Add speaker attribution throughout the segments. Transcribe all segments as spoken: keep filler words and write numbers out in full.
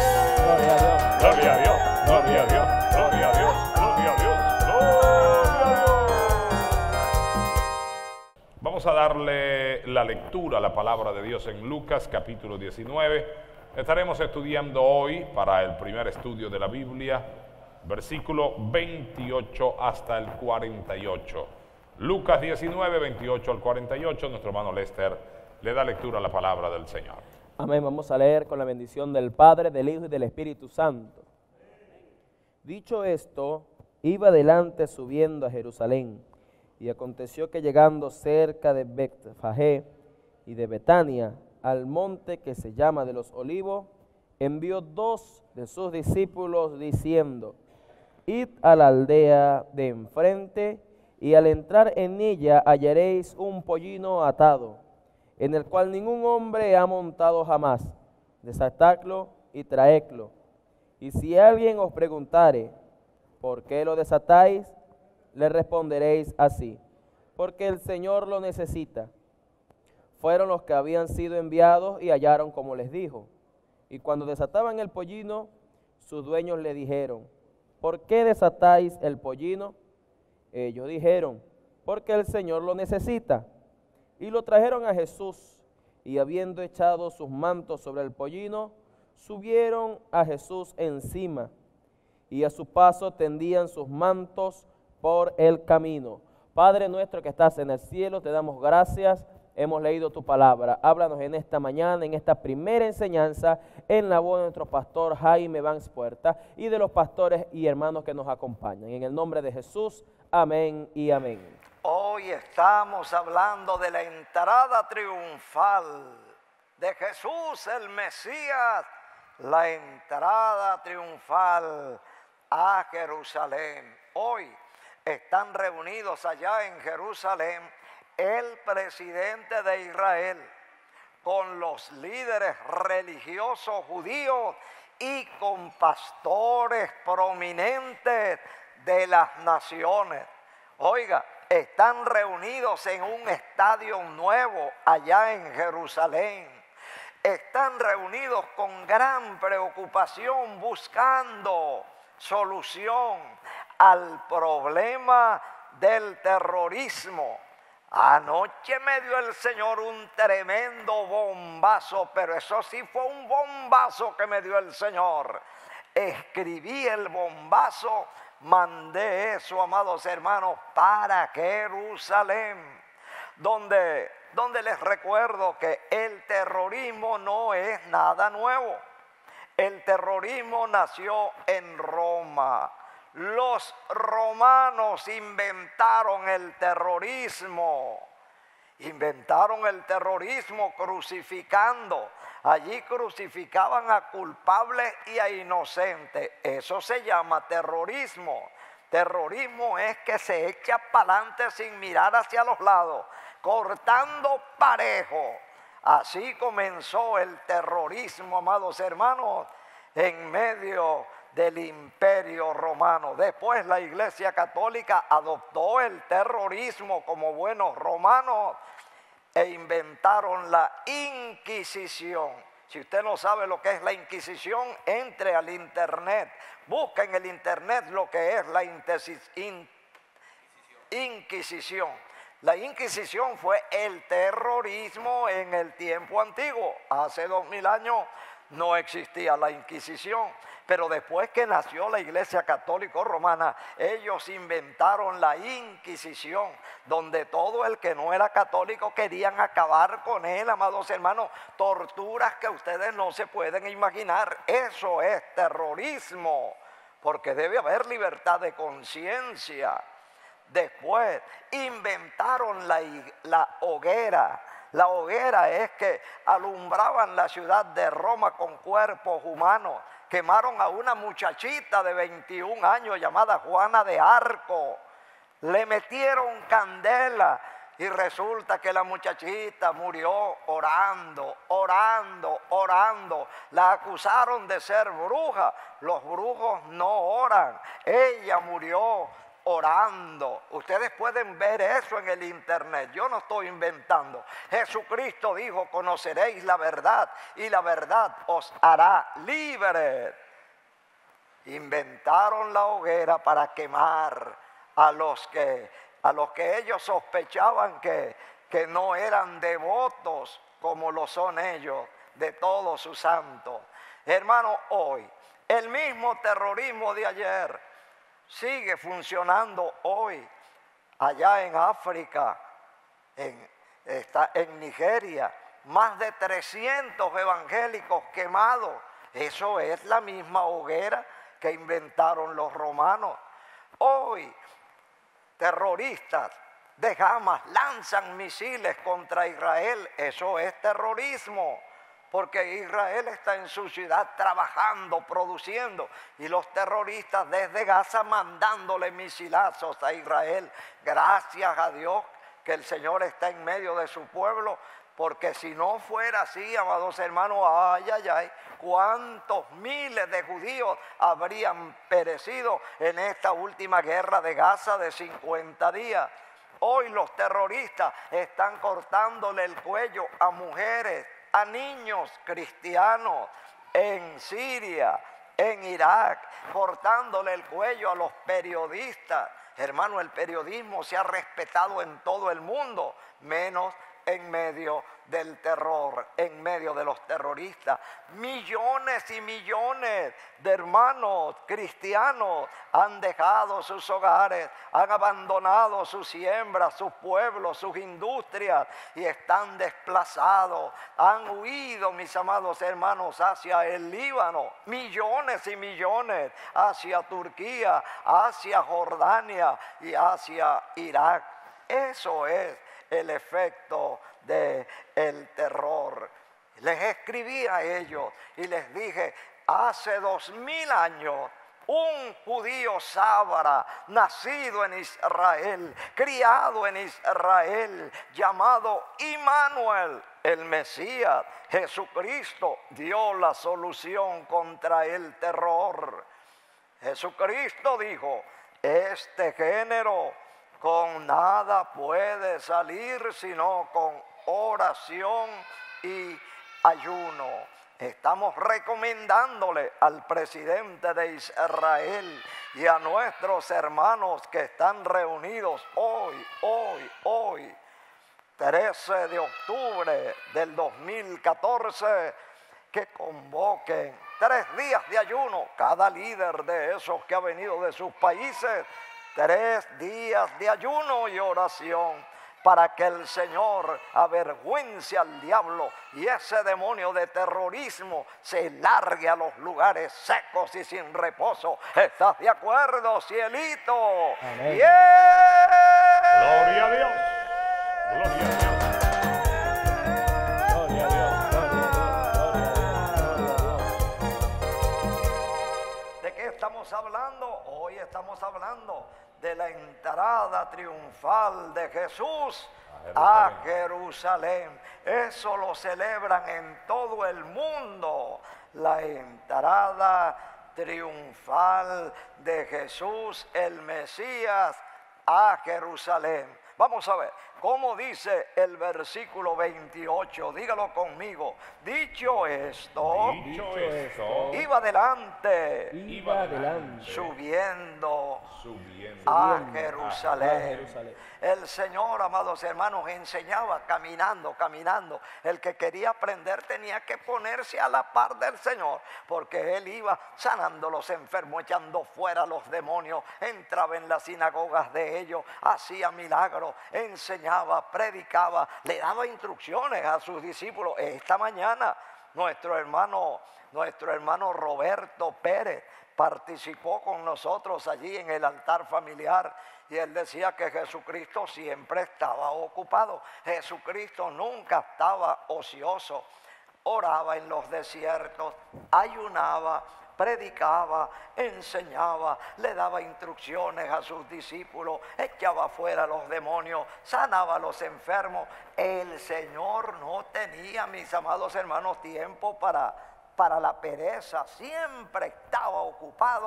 Speaker 1: Gloria a Dios.
Speaker 2: Gloria a Dios, gloria a Dios, gloria a Dios, gloria a Dios, gloria a Dios. Vamos a darle la lectura a la palabra de Dios en Lucas capítulo diecinueve. Estaremos estudiando hoy, para el primer estudio de la Biblia, versículo veintiocho hasta el cuarenta y ocho. Lucas diecinueve, veintiocho al cuarenta y ocho. Nuestro hermano Lester le da lectura a la palabra del Señor.
Speaker 1: Amén. Vamos a leer con la bendición del Padre, del Hijo y del Espíritu Santo. Dicho esto, iba adelante subiendo a Jerusalén, y aconteció que llegando cerca de Betfagé y de Betania, al monte que se llama de los Olivos, envió dos de sus discípulos diciendo: Id a la aldea de enfrente, y al entrar en ella hallaréis un pollino atado, en el cual ningún hombre ha montado jamás. Desatadlo y traedlo. Y si alguien os preguntare, ¿por qué lo desatáis?, le responderéis así: porque el Señor lo necesita. Fueron los que habían sido enviados y hallaron como les dijo. Y cuando desataban el pollino, sus dueños le dijeron: ¿por qué desatáis el pollino? Ellos dijeron: porque el Señor lo necesita. Y lo trajeron a Jesús, y habiendo echado sus mantos sobre el pollino, subieron a Jesús encima, y a su paso tendían sus mantos por el camino. Padre nuestro que estás en el cielo, te damos gracias. Hemos leído tu palabra. Háblanos en esta mañana, en esta primera enseñanza, en la voz de nuestro pastor Jaime Vance Puerta y de los pastores y hermanos que nos acompañan. En el nombre de Jesús, amén y amén.
Speaker 3: Hoy estamos hablando de la entrada triunfal de Jesús el Mesías, la entrada triunfal a Jerusalén. Hoy están reunidos allá en Jerusalén el presidente de Israel con los líderes religiosos judíos y con pastores prominentes de las naciones. Oiga, están reunidos en un estadio nuevo allá en Jerusalén. Están reunidos con gran preocupación buscando solución al problema del terrorismo. Anoche me dio el Señor un tremendo bombazo, pero eso sí fue un bombazo que me dio el Señor. Escribí el bombazo, mandé eso, amados hermanos, para Jerusalén, donde, donde les recuerdo que el terrorismo no es nada nuevo. El terrorismo nació en Roma. Los romanos inventaron el terrorismo. Inventaron el terrorismo crucificando. Allí crucificaban a culpables y a inocentes. Eso se llama terrorismo. Terrorismo es que se echa para adelante sin mirar hacia los lados, cortando parejo. Así comenzó el terrorismo, amados hermanos, en medio del Imperio Romano. Después la Iglesia Católica adoptó el terrorismo como buenos romanos e inventaron la Inquisición. Si usted no sabe lo que es la Inquisición, entre al internet, busca en el internet lo que es la Inquisición. La Inquisición fue el terrorismo en el tiempo antiguo. Hace dos mil años no existía la Inquisición, pero después que nació la Iglesia Católica Romana, ellos inventaron la Inquisición, donde todo el que no era católico querían acabar con él, amados hermanos, torturas que ustedes no se pueden imaginar. Eso es terrorismo, porque debe haber libertad de conciencia. Después inventaron la, la hoguera. La hoguera es que alumbraban la ciudad de Roma con cuerpos humanos. Quemaron a una muchachita de veintiún años llamada Juana de Arco. Le metieron candela y resulta que la muchachita murió orando, orando, orando. La acusaron de ser bruja. Los brujos no oran. Ella murió orando. Ustedes pueden ver eso en el internet, yo no estoy inventando. Jesucristo dijo, conoceréis la verdad y la verdad os hará libres. Inventaron la hoguera para quemar a los que, a los que ellos sospechaban que, que no eran devotos como lo son ellos de todos sus santos. Hermano, hoy el mismo terrorismo de ayer sigue funcionando hoy. Allá en África, en, está en Nigeria, más de trescientos evangélicos quemados. Eso es la misma hoguera que inventaron los romanos. Hoy, terroristas de Hamas lanzan misiles contra Israel. Eso es terrorismo, porque Israel está en su ciudad trabajando, produciendo, y los terroristas desde Gaza mandándole misilazos a Israel. Gracias a Dios que el Señor está en medio de su pueblo, porque si no fuera así, amados hermanos, ay, ay, ay, cuántos miles de judíos habrían perecido en esta última guerra de Gaza de cincuenta días. Hoy los terroristas están cortándole el cuello a mujeres, a niños cristianos en Siria, en Irak, cortándole el cuello a los periodistas. Hermano, el periodismo se ha respetado en todo el mundo, menos en medio del terror, en medio de los terroristas. Millones y millones de hermanos cristianos han dejado sus hogares, han abandonado sus siembras, sus pueblos, sus industrias y están desplazados. Han huido, mis amados hermanos, hacia el Líbano. Millones y millones hacia Turquía, hacia Jordania y hacia Irak. Eso es el efecto del terror. Les escribí a ellos y les dije, hace dos mil años, un judío sábara, nacido en Israel, criado en Israel, llamado Immanuel, el Mesías, Jesucristo, dio la solución contra el terror. Jesucristo dijo, este género con nada puede salir sino con oración y ayuno. Estamos recomendándole al presidente de Israel y a nuestros hermanos que están reunidos hoy, hoy, hoy, trece de octubre del dos mil catorce, que convoquen tres días de ayuno, cada líder de esos que ha venido de sus países, tres días de ayuno y oración, para que el Señor avergüence al diablo y ese demonio de terrorismo se largue a los lugares secos y sin reposo. ¿Estás de acuerdo, cielito?
Speaker 1: Amén.
Speaker 3: ¡Yeah!
Speaker 2: Gloria a Dios. Gloria a Dios.
Speaker 1: Gloria a Dios, gloria a Dios, gloria a Dios.
Speaker 3: ¿De qué estamos hablando? Hoy estamos hablando de la entrada triunfal de Jesús a Jerusalén. Eso lo celebran en todo el mundo, la entrada triunfal de Jesús, el Mesías, a Jerusalén. Vamos a ver, ¿cómo dice el versículo veintiocho? Dígalo conmigo. Dicho esto,
Speaker 2: Dicho esto,
Speaker 3: iba adelante,
Speaker 1: Iba adelante,
Speaker 3: subiendo
Speaker 2: subiendo
Speaker 3: a
Speaker 1: subiendo
Speaker 3: Jerusalén.
Speaker 1: a Jerusalén.
Speaker 3: El Señor, amados hermanos, enseñaba caminando, caminando. El que quería aprender tenía que ponerse a la par del Señor, porque Él iba sanando los enfermos, echando fuera los demonios, entraba en las sinagogas de ellos, hacía milagros, enseñaba, predicaba, le daba instrucciones a sus discípulos. Esta mañana nuestro hermano, nuestro hermano Roberto Pérez participó con nosotros allí en el altar familiar y él decía que Jesucristo siempre estaba ocupado. Jesucristo nunca estaba ocioso. Oraba en los desiertos, ayunaba, predicaba, enseñaba, le daba instrucciones a sus discípulos, echaba fuera a los demonios, sanaba a los enfermos. El Señor no tenía, mis amados hermanos, tiempo para, para la pereza. Siempre estaba ocupado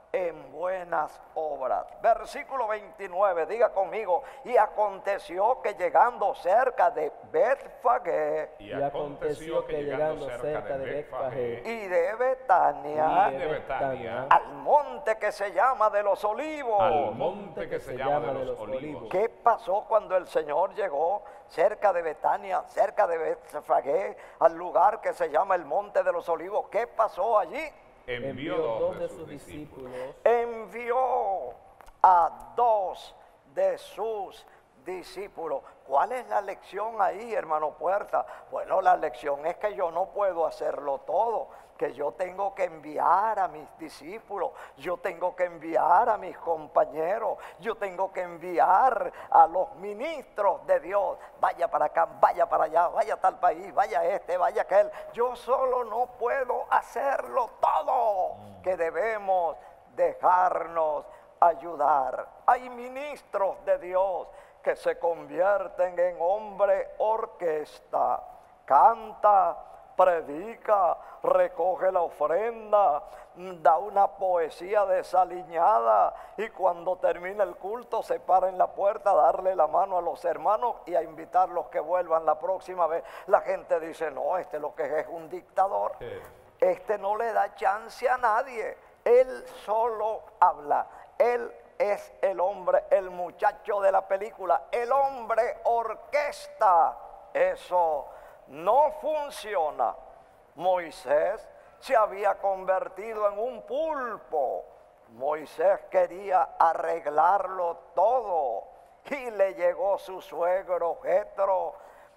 Speaker 3: en buenas obras. Versículo veintinueve, diga conmigo, y aconteció que llegando cerca de Betfagé
Speaker 2: Y aconteció que llegando cerca de Betfagé
Speaker 3: y de Betania,
Speaker 2: y de Betania,
Speaker 3: al monte que se llama de los Olivos.
Speaker 2: al monte que se llama de los Olivos.
Speaker 3: ¿Qué pasó cuando el Señor llegó cerca de Betania, cerca de Betfagé, al lugar que se llama el monte de los Olivos? ¿Qué pasó allí?
Speaker 2: Envió dos de sus discípulos.
Speaker 3: Envió a dos de sus discípulos. ¿Cuál es la lección ahí, hermano Puerta? Bueno, la lección es que yo no puedo hacerlo todo, que yo tengo que enviar a mis discípulos, yo tengo que enviar a mis compañeros, yo tengo que enviar a los ministros de Dios. Vaya para acá, vaya para allá, vaya a tal país, vaya este, vaya aquel. Yo solo no puedo hacerlo todo, que debemos dejarnos ayudar. Hay ministros de Dios que se convierten en hombre orquesta, canta, predica, recoge la ofrenda, da una poesía desaliñada y cuando termina el culto se para en la puerta a darle la mano a los hermanos y a invitarlos que vuelvan la próxima vez. La gente dice, no, este lo que es un dictador, este no le da chance a nadie, él solo habla, él es el hombre, el muchacho de la película, el hombre orquesta. Eso no funciona. Moisés se había convertido en un pulpo. Moisés quería arreglarlo todo y le llegó su suegro Jetro.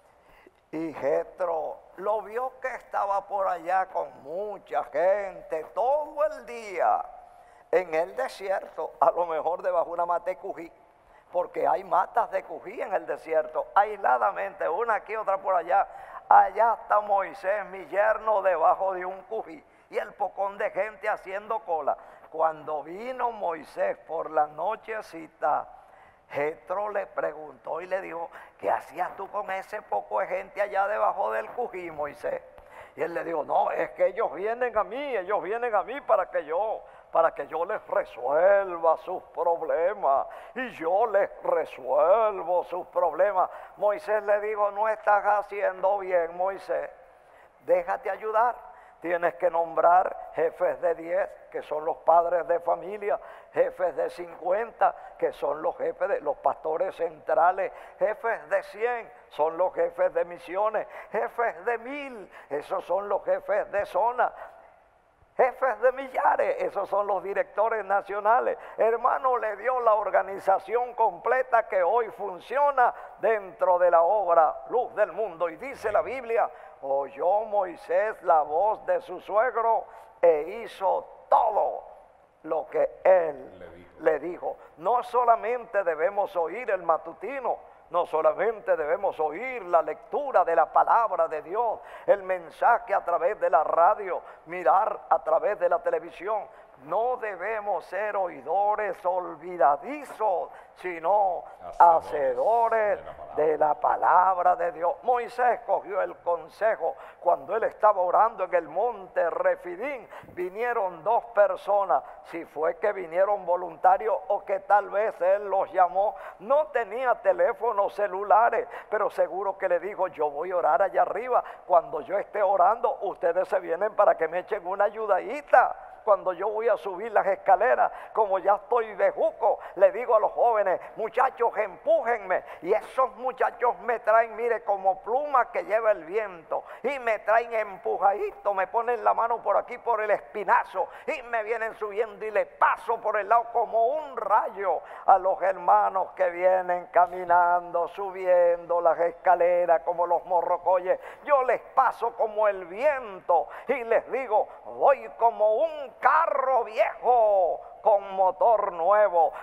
Speaker 3: Y Jetro lo vio que estaba por allá con mucha gente todo el día en el desierto, a lo mejor debajo de una mata de cují, porque hay matas de cují en el desierto, aisladamente, una aquí, otra por allá. Allá está Moisés, mi yerno, debajo de un cují, y el pocón de gente haciendo cola. Cuando vino Moisés por la nochecita, Jetro le preguntó y le dijo, ¿qué hacías tú con ese poco de gente allá debajo del cují, Moisés? Y él le dijo, no, es que ellos vienen a mí, ellos vienen a mí para que yo... para que yo les resuelva sus problemas, y yo les resuelvo sus problemas. Moisés le dijo, no estás haciendo bien, Moisés, déjate ayudar. Tienes que nombrar jefes de diez, que son los padres de familia, jefes de cincuenta, que son los jefes de los pastores centrales, jefes de cien, son los jefes de misiones, jefes de mil, esos son los jefes de zona, jefes de millares, esos son los directores nacionales. Hermano, le dio la organización completa que hoy funciona dentro de la obra Luz del Mundo. Y dice la Biblia, oyó Moisés la voz de su suegro e hizo todo lo que él le dijo. le dijo. No solamente debemos oír el matutino, no solamente debemos oír la lectura de la palabra de Dios, el mensaje a través de la radio, mirar a través de la televisión. No debemos ser oidores olvidadizos, sino hacedores de la palabra de Dios. Moisés cogió el consejo cuando él estaba orando en el monte Refidín. Vinieron dos personas, si fue que vinieron voluntarios o que tal vez él los llamó. No tenía teléfonos celulares, pero seguro que le dijo, yo voy a orar allá arriba. Cuando yo esté orando, ustedes se vienen para que me echen una ayudadita. Cuando yo voy a subir las escaleras, como ya estoy bejuco, le digo a los jóvenes, muchachos, empújenme. Y esos muchachos me traen, mire, como pluma que lleva el viento. Y me traen empujadito, me ponen la mano por aquí, por el espinazo. Y me vienen subiendo y le paso por el lado como un rayo a los hermanos que vienen caminando, subiendo las escaleras como los morrocoyes. Yo les paso como el viento y les digo, voy como un carro viejo con motor nuevo.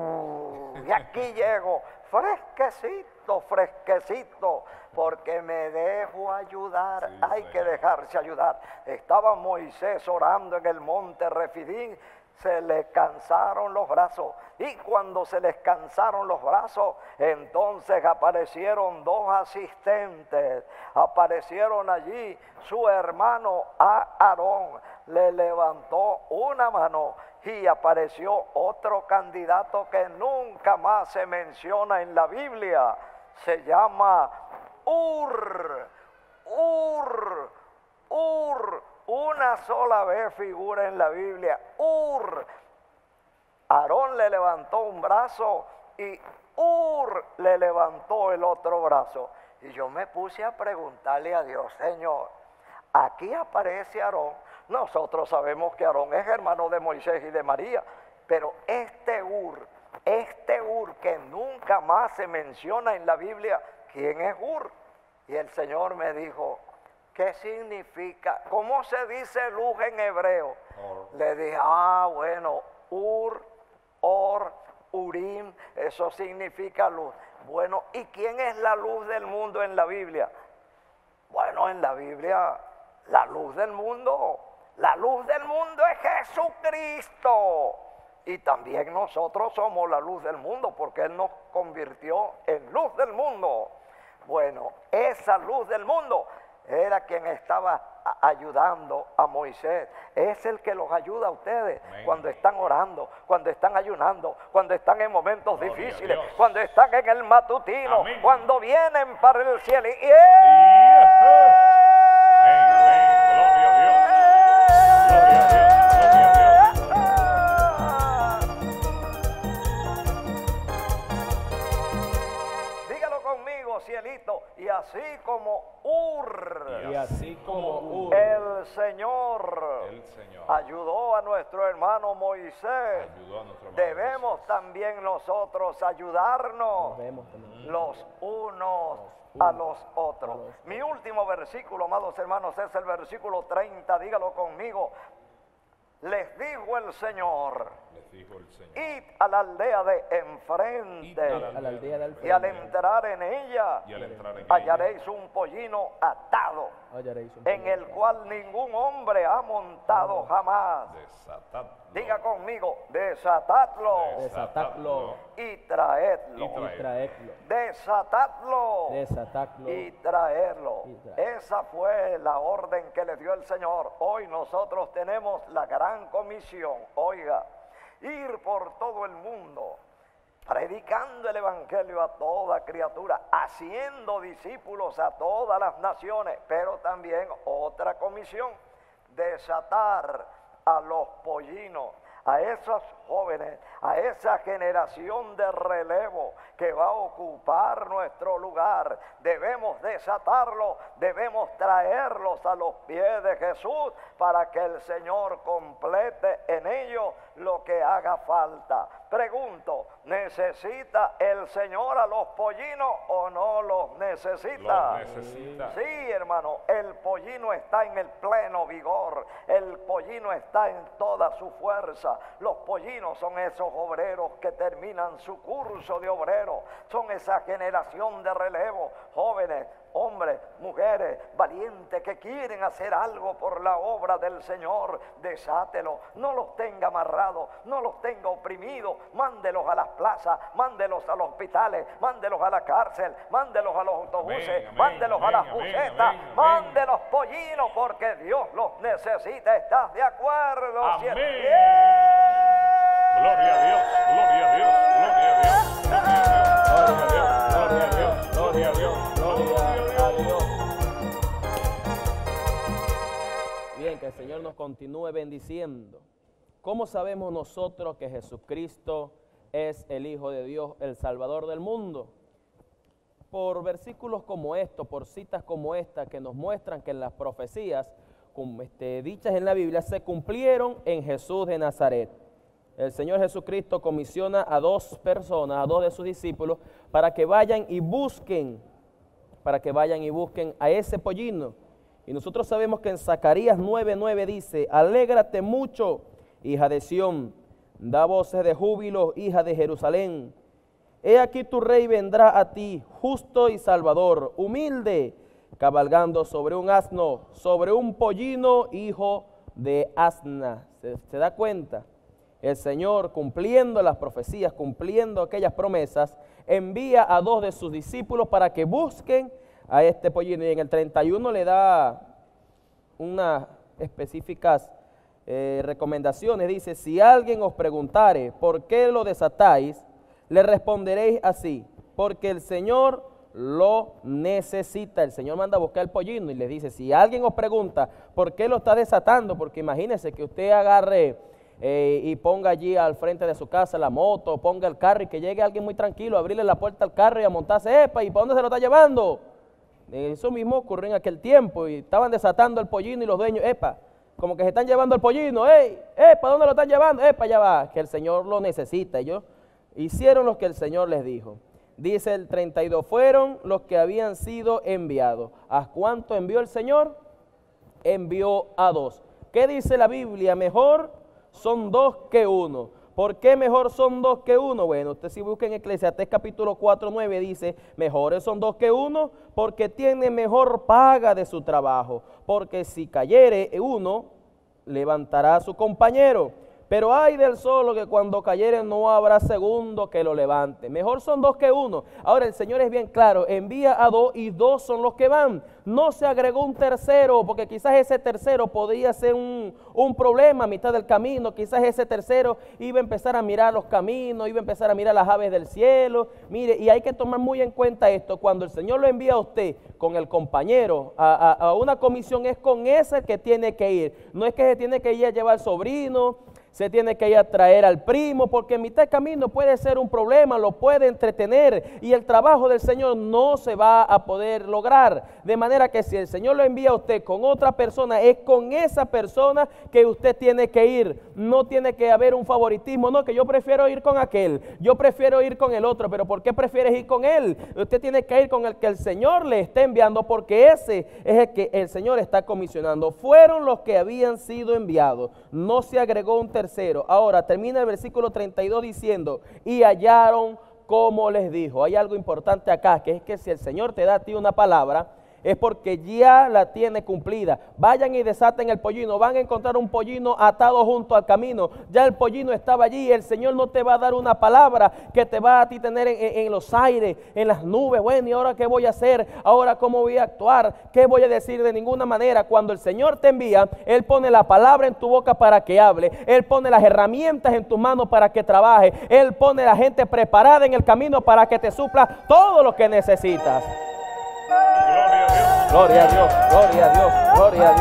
Speaker 3: Uh, y aquí llego fresquecito, fresquecito, porque me dejo ayudar. Sí, hay que dejarse ayudar. Estaba Moisés orando en el monte Refidín, se le cansaron los brazos, y cuando se les cansaron los brazos, entonces aparecieron dos asistentes, aparecieron allí su hermano Aarón, le levantó una mano y apareció otro candidato que nunca más se menciona en la Biblia. Se llama Ur, Ur, Ur. Una sola vez figura en la Biblia, Ur. Aarón le levantó un brazo y Ur le levantó el otro brazo. Y yo me puse a preguntarle a Dios, Señor, aquí aparece Aarón. Nosotros sabemos que Aarón es hermano de Moisés y de María, pero este Ur, este Ur que nunca más se menciona en la Biblia, ¿quién es Ur? Y el Señor me dijo, ¿qué significa? ¿Cómo se dice luz en hebreo? Or. Le dije, ah, bueno, Ur, Or, Urim, eso significa luz. Bueno, ¿y quién es la luz del mundo en la Biblia? Bueno, en la Biblia, la luz del mundo, la luz del mundo es Jesucristo. Y también nosotros somos la luz del mundo porque Él nos convirtió en luz del mundo. Bueno, esa luz del mundo era quien estaba ayudando a Moisés. Es el que los ayuda a ustedes. Amén. Cuando están orando, cuando están ayunando, cuando están en momentos Gloria difíciles, cuando están en el matutino, Amén. Cuando vienen para el cielo. ¡Yeah!
Speaker 2: Yeah. Amén, amén. Gloria a Dios. Gloria a Dios.
Speaker 3: Cielito, y así como Ur,
Speaker 1: y así como Ur,
Speaker 3: el Señor,
Speaker 2: el Señor
Speaker 3: ayudó a nuestro hermano Moisés,
Speaker 2: ayudó a nuestro hermano
Speaker 3: debemos
Speaker 2: Moisés.
Speaker 3: También nosotros ayudarnos
Speaker 1: también.
Speaker 3: los unos a los otros. Mi último versículo, amados hermanos, es el versículo treinta, dígalo conmigo. Les dijo el Señor,
Speaker 2: les dijo el Señor,
Speaker 3: id a la aldea de enfrente,
Speaker 1: a la aldea del
Speaker 3: y al entrar en ella,
Speaker 2: y al entrar en
Speaker 3: hallaréis
Speaker 2: ella,
Speaker 3: un pollino atado,
Speaker 1: hallaréis un
Speaker 3: en el cual ningún hombre ha montado jamás.
Speaker 2: desatadlo.
Speaker 3: Diga conmigo, desatadlo,
Speaker 1: desatadlo
Speaker 3: y traedlo,
Speaker 2: y traedlo.
Speaker 1: traedlo.
Speaker 3: Desatadlo,
Speaker 1: desatadlo
Speaker 3: y traerlo.
Speaker 1: y traerlo.
Speaker 3: Esa fue la orden que le dio el Señor. Hoy nosotros tenemos la gran comisión, oiga, ir por todo el mundo, predicando el evangelio a toda criatura, haciendo discípulos a todas las naciones, pero también otra comisión, desatar a los pollinos, a esos jóvenes, a esa generación de relevo que va a ocupar nuestro lugar. Debemos desatarlos, debemos traerlos a los pies de Jesús para que el Señor complete en ellos lo que haga falta. Pregunto, ¿necesita el Señor a los pollinos o no los necesita?
Speaker 2: Los necesita.
Speaker 3: Sí, hermano, el pollino está en el pleno vigor, el pollino está en toda su fuerza. Los pollinos son esos obreros que terminan su curso de obrero, son esa generación de relevo, jóvenes, hombres, mujeres, valientes que quieren hacer algo por la obra del Señor. Desátelo, no los tenga amarrados, no los tenga oprimidos, mándelos a las plazas, mándelos a los hospitales, mándelos a la cárcel, mándelos a los autobuses,
Speaker 2: amén, amén,
Speaker 3: mándelos
Speaker 2: amén,
Speaker 3: a las
Speaker 2: amén,
Speaker 3: busetas,
Speaker 2: amén,
Speaker 3: mándelos pollinos porque Dios los necesita. ¿Estás de acuerdo?
Speaker 2: Amén.
Speaker 3: ¡Yeah!
Speaker 2: Gloria a Dios, gloria a Dios, gloria a Dios, gloria a Dios, gloria a Dios, gloria a Dios.
Speaker 1: Bien, que el Señor nos continúe bendiciendo. ¿Cómo sabemos nosotros que Jesucristo es el Hijo de Dios, el Salvador del mundo? Por versículos como estos, por citas como esta, que nos muestran que las profecías como este, dichas en la Biblia se cumplieron en Jesús de Nazaret. El Señor Jesucristo comisiona a dos personas, a dos de sus discípulos, para que vayan y busquen, para que vayan y busquen a ese pollino. Y nosotros sabemos que en Zacarías nueve nueve dice, alégrate mucho, hija de Sión, da voces de júbilo, hija de Jerusalén. He aquí tu rey vendrá a ti, justo y salvador, humilde, cabalgando sobre un asno, sobre un pollino, hijo de asna. ¿Se, se da cuenta? El Señor, cumpliendo las profecías, cumpliendo aquellas promesas, envía a dos de sus discípulos para que busquen a este pollino. Y en el treinta y uno le da unas específicas eh, recomendaciones. Dice, si alguien os preguntare por qué lo desatáis, le responderéis así, porque el Señor lo necesita. El Señor manda a buscar el pollino y les dice, si alguien os pregunta por qué lo está desatando, porque imagínese que usted agarre eh, y ponga allí al frente de su casa la moto, ponga el carro y que llegue alguien muy tranquilo a abrirle la puerta al carro y a montarse, epa, ¿y para dónde se lo está llevando? Eso mismo ocurrió en aquel tiempo y estaban desatando el pollino y los dueños, epa, como que se están llevando el pollino, ey, epa, ¿dónde lo están llevando? Epa, ya va, que el Señor lo necesita. Ellos hicieron lo que el Señor les dijo. Dice el treinta y dos, fueron los que habían sido enviados. ¿A cuánto envió el Señor? Envió a dos. ¿Qué dice la Biblia? Mejor son dos que uno. ¿Por qué mejor son dos que uno? Bueno, usted si busca en Eclesiastés capítulo cuatro, nueve, dice, mejores son dos que uno porque tiene mejor paga de su trabajo. Porque si cayere uno, levantará a su compañero. Pero hay del solo que cuando cayere no habrá segundo que lo levante. Mejor son dos que uno. Ahora el Señor es bien claro, envía a dos y dos son los que van. No se agregó un tercero, porque quizás ese tercero podría ser un, un problema a mitad del camino. Quizás ese tercero iba a empezar a mirar los caminos, iba a empezar a mirar las aves del cielo. Mire, y hay que tomar muy en cuenta esto. Cuando el Señor lo envía a usted con el compañero a, a, a una comisión, es con ese que tiene que ir. No es que se tiene que ir a llevar al sobrino, se tiene que ir a traer al primo, porque en mitad de camino puede ser un problema, lo puede entretener y el trabajo del Señor no se va a poder lograr. De manera que si el Señor lo envía a usted con otra persona, es con esa persona que usted tiene que ir. No tiene que haber un favoritismo, no, que yo prefiero ir con aquel, yo prefiero ir con el otro, pero ¿por qué prefieres ir con él? Usted tiene que ir con el que el Señor le está enviando, porque ese es el que el Señor está comisionando. Fueron los que habían sido enviados, no se agregó un tercero. Ahora termina el versículo treinta y dos diciendo, y hallaron como les dijo. Hay algo importante acá, que es que si el Señor te da a ti una palabra, es porque ya la tiene cumplida. Vayan y desaten el pollino, van a encontrar un pollino atado junto al camino. Ya el pollino estaba allí. El Señor no te va a dar una palabra que te va a ti tener en, en, en los aires, en las nubes. Bueno, ¿y ahora qué voy a hacer? ¿Ahora cómo voy a actuar? ¿Qué voy a decir? De ninguna manera. Cuando el Señor te envía, Él pone la palabra en tu boca para que hable. Él pone las herramientas en tus manos para que trabaje. Él pone la gente preparada en el camino para que te supla todo lo que necesitas. Gloria a Dios, gloria a Dios, gloria a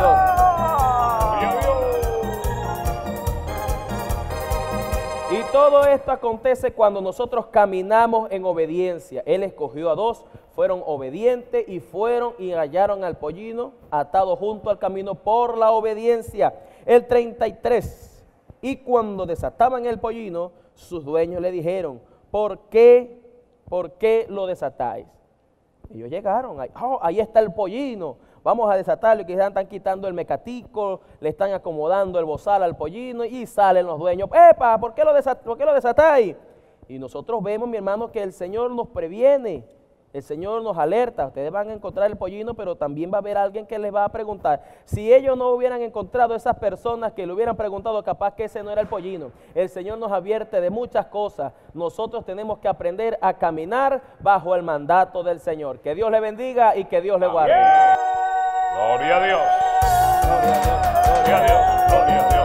Speaker 1: Dios. Y todo esto acontece cuando nosotros caminamos en obediencia. Él escogió a dos, fueron obedientes y fueron y hallaron al pollino atado junto al camino por la obediencia. El treinta y tres, y cuando desataban el pollino, sus dueños le dijeron, ¿por qué, por qué lo desatáis? Ellos llegaron, ahí, oh, ahí está el pollino, vamos a desatarlo, y quizás están quitando el mecatico, le están acomodando el bozal al pollino y salen los dueños, ¡epa! ¿Por qué lo desat- por qué lo desatáis? Y nosotros vemos, mi hermano, que el Señor nos previene, el Señor nos alerta. Ustedes van a encontrar el pollino, pero también va a haber alguien que les va a preguntar. Si ellos no hubieran encontrado esas personas que le hubieran preguntado, capaz que ese no era el pollino. El Señor nos advierte de muchas cosas. Nosotros tenemos que aprender a caminar bajo el mandato del Señor. Que Dios le bendiga y que Dios le guarde.
Speaker 2: Gloria a Dios. Gloria a Dios. Gloria a Dios. Gloria a Dios.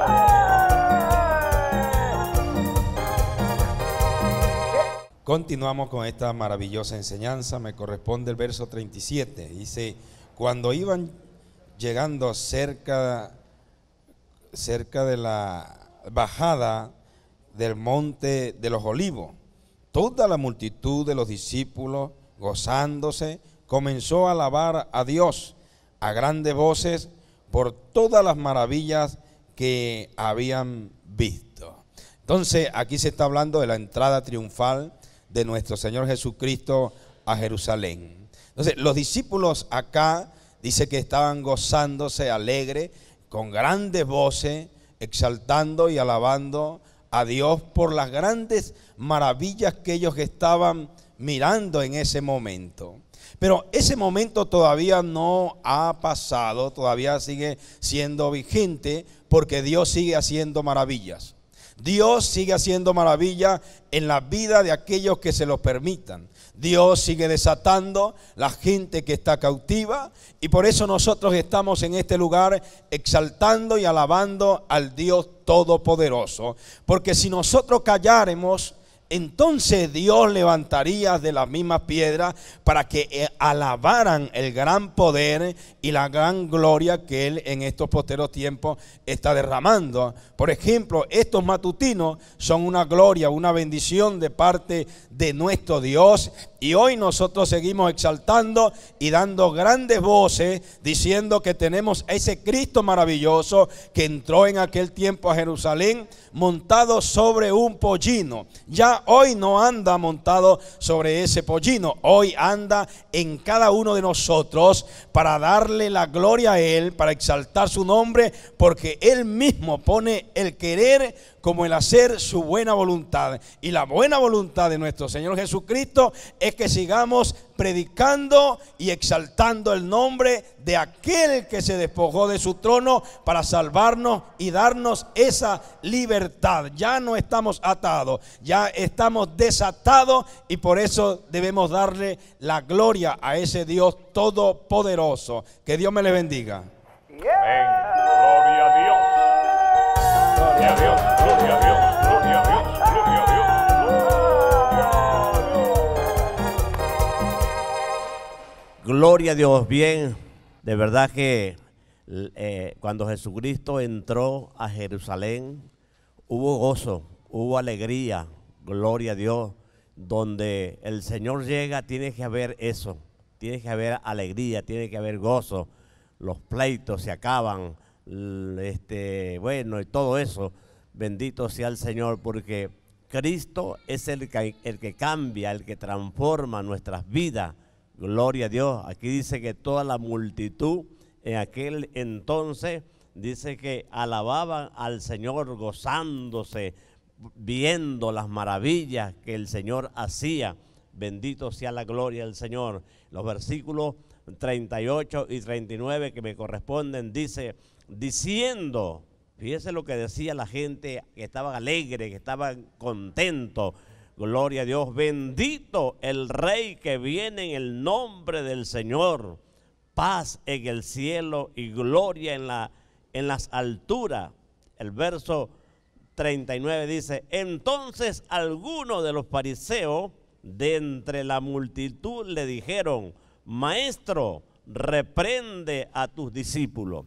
Speaker 4: Continuamos con esta maravillosa enseñanza. Me corresponde el verso treinta y siete. Dice, cuando iban llegando cerca, cerca de la bajada del monte de los olivos, toda la multitud de los discípulos, gozándose, comenzó a alabar a Dios a grandes voces por todas las maravillas que habían visto. Entonces aquí se está hablando de la entrada triunfal de nuestro Señor Jesucristo a Jerusalén. Entonces los discípulos acá dice que estaban gozándose alegre, con grandes voces, exaltando y alabando a Dios por las grandes maravillas que ellos estaban mirando en ese momento. Pero ese momento todavía no ha pasado, todavía sigue siendo vigente, porque Dios sigue haciendo maravillas. Dios sigue haciendo maravilla en la vida de aquellos que se lo permitan. Dios sigue desatando la gente que está cautiva, y por eso nosotros estamos en este lugar exaltando y alabando al Dios Todopoderoso. Porque si nosotros calláremos, entonces Dios levantaría de las mismas piedras para que alabaran el gran poder y la gran gloria que Él en estos posteros tiempos está derramando. Por ejemplo, estos matutinos son una gloria, una bendición de parte de nuestro Dios. Y hoy nosotros seguimos exaltando y dando grandes voces, diciendo que tenemos a ese Cristo maravilloso que entró en aquel tiempo a Jerusalén montado sobre un pollino. Ya hoy no anda montado sobre ese pollino, hoy anda en cada uno de nosotros para darle la gloria a Él, para exaltar su nombre, porque Él mismo pone el querer como el hacer su buena voluntad. Y la buena voluntad de nuestro Señor Jesucristo es que sigamos predicando y exaltando el nombre de aquel que se despojó de su trono para salvarnos y darnos esa libertad. Ya no estamos atados, ya estamos desatados, y por eso debemos darle la gloria a ese Dios todopoderoso. Que Dios me le bendiga.
Speaker 2: Amén. Gloria a Dios. Gloria a Dios, gloria a Dios, gloria a Dios, gloria a Dios.
Speaker 5: Gloria a Dios. Bien, de verdad que eh, cuando Jesucristo entró a Jerusalén, hubo gozo, hubo alegría. Gloria a Dios. Donde el Señor llega, tiene que haber eso, tiene que haber alegría, tiene que haber gozo. Los pleitos se acaban, este, bueno, y todo eso. Bendito sea el Señor, porque Cristo es el que, el que cambia, el que transforma nuestras vidas. Gloria a Dios. Aquí dice que toda la multitud en aquel entonces dice que alababan al Señor gozándose, viendo las maravillas que el Señor hacía. Bendito sea la gloria del Señor. Los versículos treinta y ocho y treinta y nueve que me corresponden, dice, diciendo, fíjese lo que decía la gente, que estaban alegres, que estaban contentos. Gloria a Dios. Bendito el Rey que viene en el nombre del Señor. Paz en el cielo y gloria en, la, en las alturas. El verso treinta y nueve dice, entonces algunos de los fariseos de entre la multitud le dijeron, Maestro, reprende a tus discípulos.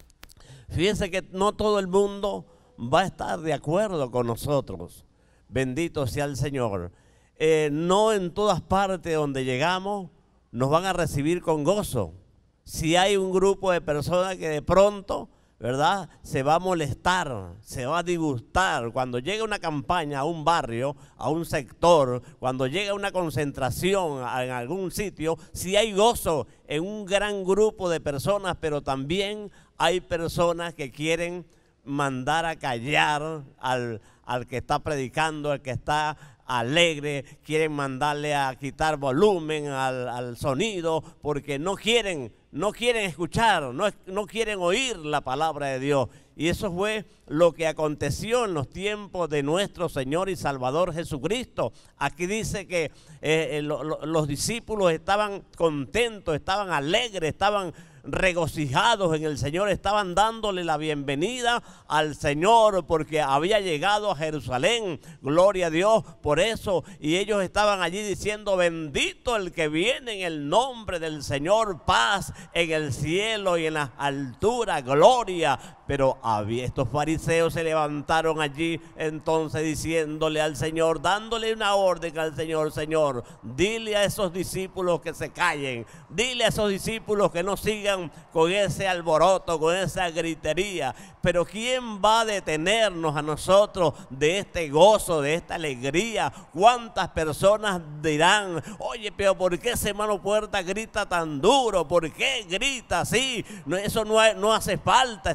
Speaker 5: Fíjense que no todo el mundo va a estar de acuerdo con nosotros. Bendito sea el Señor. Eh, no en todas partes donde llegamos nos van a recibir con gozo. Si hay un grupo de personas que de pronto, ¿verdad?, se va a molestar, se va a disgustar. Cuando llega una campaña a un barrio, a un sector, cuando llega una concentración en algún sitio, sí hay gozo en un gran grupo de personas, pero también hay personas que quieren mandar a callar al, al que está predicando, al que está alegre, quieren mandarle a quitar volumen al, al sonido, porque no quieren, no quieren escuchar, no, no quieren oír la palabra de Dios. Y eso fue lo que aconteció en los tiempos de nuestro Señor y Salvador Jesucristo. Aquí dice que eh, lo, lo, los discípulos estaban contentos, estaban alegres, estaban regocijados en el Señor, estaban dándole la bienvenida al Señor porque había llegado a Jerusalén. Gloria a Dios por eso. Y ellos estaban allí diciendo, bendito el que viene en el nombre del Señor, paz en el cielo y en las alturas, gloria. Pero había, estos fariseos se levantaron allí entonces diciéndole al Señor, dándole una orden al Señor, Señor, dile a esos discípulos que se callen, dile a esos discípulos que no sigan con ese alboroto, con esa gritería. Pero ¿quién va a detenernos a nosotros de este gozo, de esta alegría? ¿Cuántas personas dirán, oye, pero ¿por qué ese hermano Puerta grita tan duro? ¿Por qué grita así? No, eso no, no hace falta estar gritando.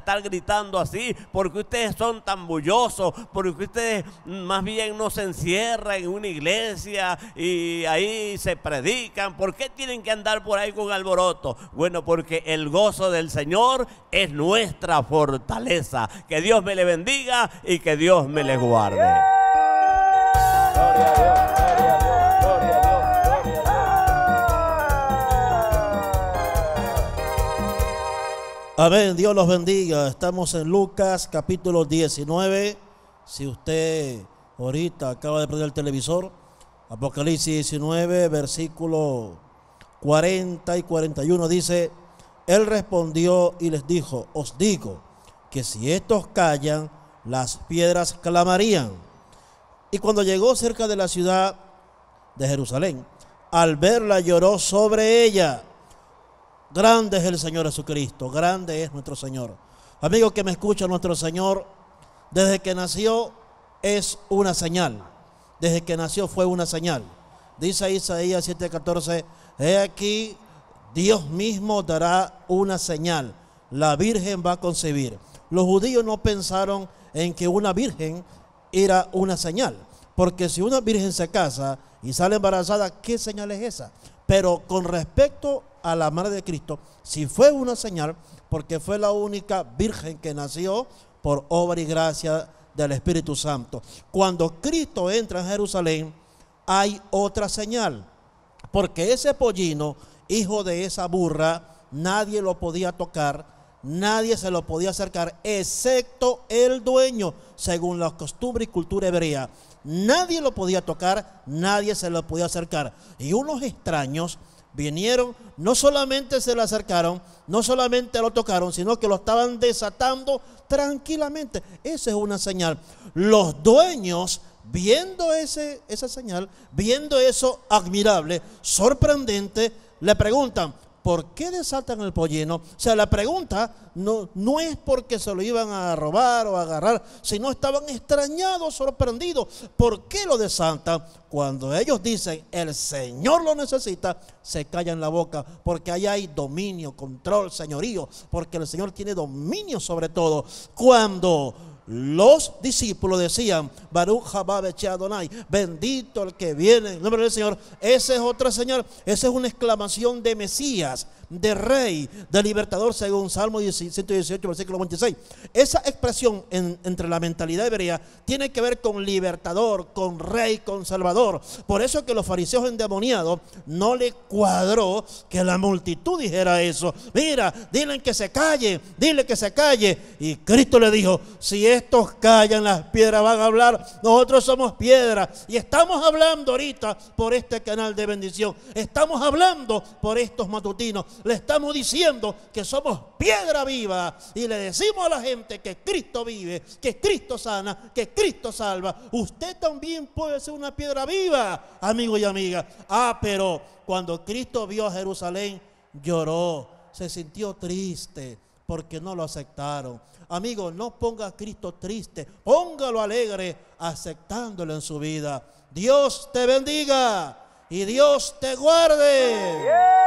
Speaker 5: gritando así? ¿Por qué ustedes son tan bullosos? ¿Por qué ustedes más bien no se encierran en una iglesia y ahí se predican? ¿Por qué tienen que andar por ahí con alboroto? Bueno, porque el gozo del Señor es nuestra fortaleza. Que Dios me le bendiga y que Dios me le guarde.
Speaker 1: Gloria a Dios, gloria a Dios, gloria a Dios, gloria a Dios.
Speaker 6: Amén, Dios los bendiga. Estamos en Lucas capítulo diecinueve. Si usted ahorita acaba de prender el televisor, Apocalipsis diecinueve, versículo cuarenta y cuarenta y uno dice: Él respondió y les dijo, os digo que si estos callan, las piedras clamarían. Y cuando llegó cerca de la ciudad de Jerusalén, al verla lloró sobre ella. Grande es el Señor Jesucristo, grande es nuestro Señor. Amigo que me escucha, nuestro Señor, desde que nació es una señal. Desde que nació fue una señal. Dice Isaías siete catorce, he aquí, Dios mismo dará una señal. La virgen va a concebir. Los judíos no pensaron en que una virgen era una señal, porque si una virgen se casa y sale embarazada, ¿qué señal es esa? Pero con respecto a la madre de Cristo, si fue una señal, porque fue la única virgen que nació por obra y gracia del Espíritu Santo. Cuando Cristo entra en Jerusalén, hay otra señal, porque ese pollino, hijo de esa burra, nadie lo podía tocar, nadie se lo podía acercar, excepto el dueño, según la costumbre y cultura hebrea. Nadie lo podía tocar, nadie se lo podía acercar. Y unos extraños vinieron, no solamente se le acercaron, no solamente lo tocaron, sino que lo estaban desatando tranquilamente. Esa es una señal. Los dueños, viendo ese, esa señal, viendo eso admirable, sorprendente, le preguntan, ¿por qué desatan el pollino? O sea, la pregunta no, no es porque se lo iban a robar o a agarrar, sino estaban extrañados, sorprendidos. ¿Por qué lo desatan? Cuando ellos dicen, el Señor lo necesita, se callan la boca, porque ahí hay dominio, control, señorío, porque el Señor tiene dominio sobre todo. Cuando los discípulos decían, Baruch haba beche Adonai, bendito el que viene en nombre del Señor, esa es otra señal, esa es una exclamación de Mesías, de Rey, de Libertador, según Salmo ciento dieciocho, versículo veintiséis. Esa expresión en, entre la mentalidad hebrea tiene que ver con Libertador, con Rey, con Salvador. Por eso que los fariseos endemoniados no le cuadró que la multitud dijera eso. Mira, dile que se calle, dile que se calle. Y Cristo le dijo, si estos callan, las piedras van a hablar. Nosotros somos piedras y estamos hablando ahorita por este canal de bendición. Estamos hablando por estos matutinos. Le estamos diciendo que somos piedra viva y le decimos a la gente que Cristo vive, que Cristo sana, que Cristo salva. Usted también puede ser una piedra viva, amigo y amiga. Ah, pero cuando Cristo vio a Jerusalén, lloró, se sintió triste porque no lo aceptaron. Amigo, no ponga a Cristo triste, póngalo alegre, aceptándolo en su vida. Dios te bendiga y Dios te guarde.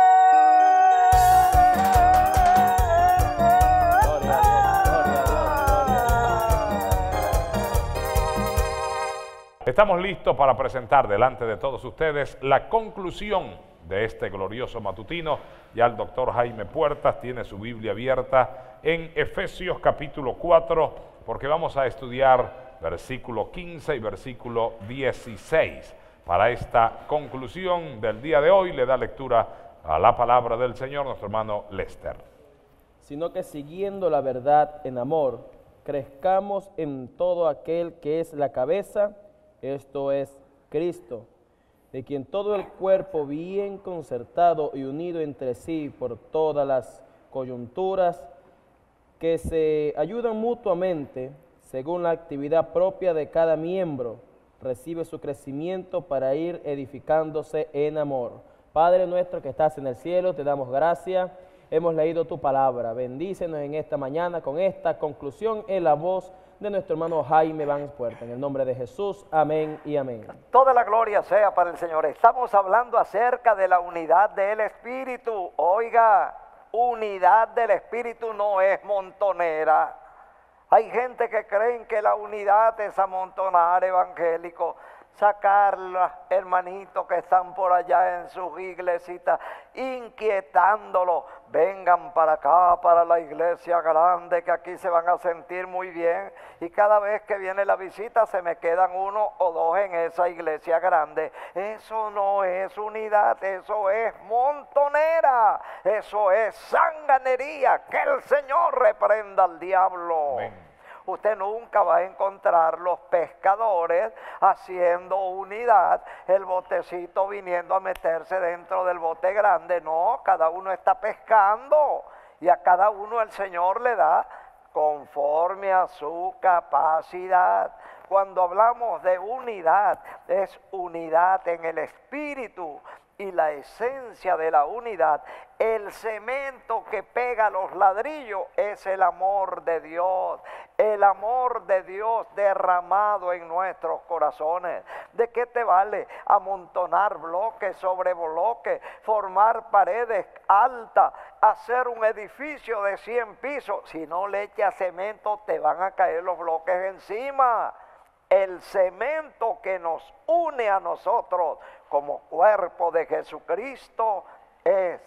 Speaker 2: Estamos listos para presentar delante de todos ustedes la conclusión de este glorioso matutino. Ya el doctor Jaime Puertas tiene su Biblia abierta en Efesios capítulo cuatro, porque vamos a estudiar versículo quince y versículo dieciséis. Para esta conclusión del día de hoy le da lectura a la palabra del Señor nuestro hermano Lester.
Speaker 1: Sino que siguiendo la verdad en amor, crezcamos en todo aquel que es la cabeza, esto es Cristo, de quien todo el cuerpo bien concertado y unido entre sí por todas las coyunturas, que se ayudan mutuamente según la actividad propia de cada miembro, recibe su crecimiento para ir edificándose en amor. Padre nuestro que estás en el cielo, te damos gracias. Hemos leído tu palabra. Bendícenos en esta mañana con esta conclusión en la voz de nuestro hermano Jaime Vance Puerta. En el nombre de Jesús, amén y amén.
Speaker 3: Toda la gloria sea para el Señor. Estamos hablando acerca de la unidad del Espíritu. Oiga, unidad del Espíritu no es montonera. Hay gente que creen que la unidad es amontonar evangélicos, sacar los hermanitos que están por allá en sus iglesitas, inquietándolos. Vengan para acá, para la iglesia grande, que aquí se van a sentir muy bien. Y cada vez que viene la visita se me quedan uno o dos en esa iglesia grande. Eso no es unidad, eso es montonera, eso es sanganería. Que el Señor reprenda al diablo. Amén. Usted nunca va a encontrar los pescadores haciendo unidad, el botecito viniendo a meterse dentro del bote grande. No, cada uno está pescando y a cada uno el Señor le da conforme a su capacidad. Cuando hablamos de unidad, es unidad en el espíritu. Y la esencia de la unidad, el cemento que pega los ladrillos, es el amor de Dios. El amor de Dios derramado en nuestros corazones. ¿De qué te vale amontonar bloques sobre bloques, formar paredes altas, hacer un edificio de cien pisos? Si no le echas cemento, te van a caer los bloques encima. El cemento que nos une a nosotros como cuerpo de Jesucristo es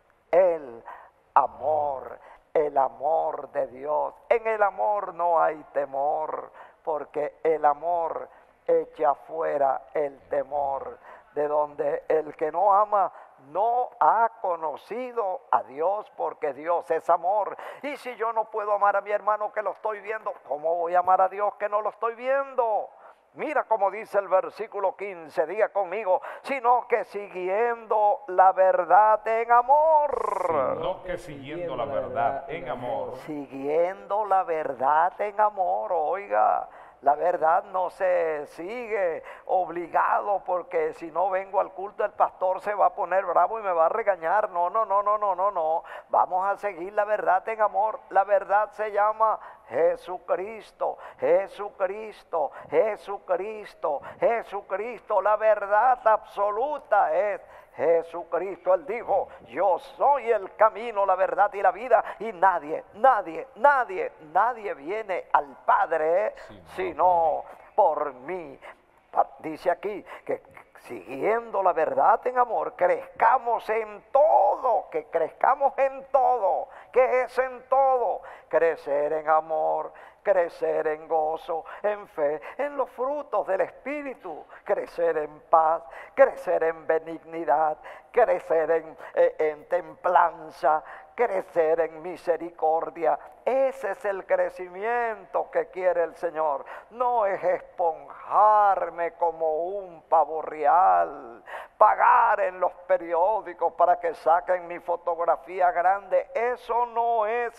Speaker 3: el amor, el amor de Dios. En el amor no hay temor, porque el amor echa fuera el temor, de donde el que no ama no ha conocido a Dios, porque Dios es amor. Y si yo no puedo amar a mi hermano que lo estoy viendo, ¿cómo voy a amar a Dios que no lo estoy viendo? Mira cómo dice el versículo quince, diga conmigo, sino que siguiendo la verdad en amor.
Speaker 2: Sino que siguiendo la verdad en amor.
Speaker 3: Siguiendo la verdad en amor, oiga. La verdad no se sigue obligado, porque si no vengo al culto el pastor se va a poner bravo y me va a regañar. No, no, no, no, no, no, no. Vamos a seguir la verdad en amor. La verdad se llama Jesucristo, Jesucristo, Jesucristo, Jesucristo. La verdad absoluta es Jesucristo. Él dijo, yo soy el camino, la verdad y la vida, y nadie, nadie, nadie, nadie viene al Padre sí, sino por mí. Dice aquí que siguiendo la verdad en amor, crezcamos en todo, que crezcamos en todo. ¿Qué es en todo? Crecer en amor, crecer en gozo, en fe, en los frutos del Espíritu, crecer en paz, crecer en benignidad, crecer en, eh, en templanza, crecer en misericordia. Ese es el crecimiento que quiere el Señor. No es esponjarme como un pavo real, pagar en los periódicos para que saquen mi fotografía grande. Eso no es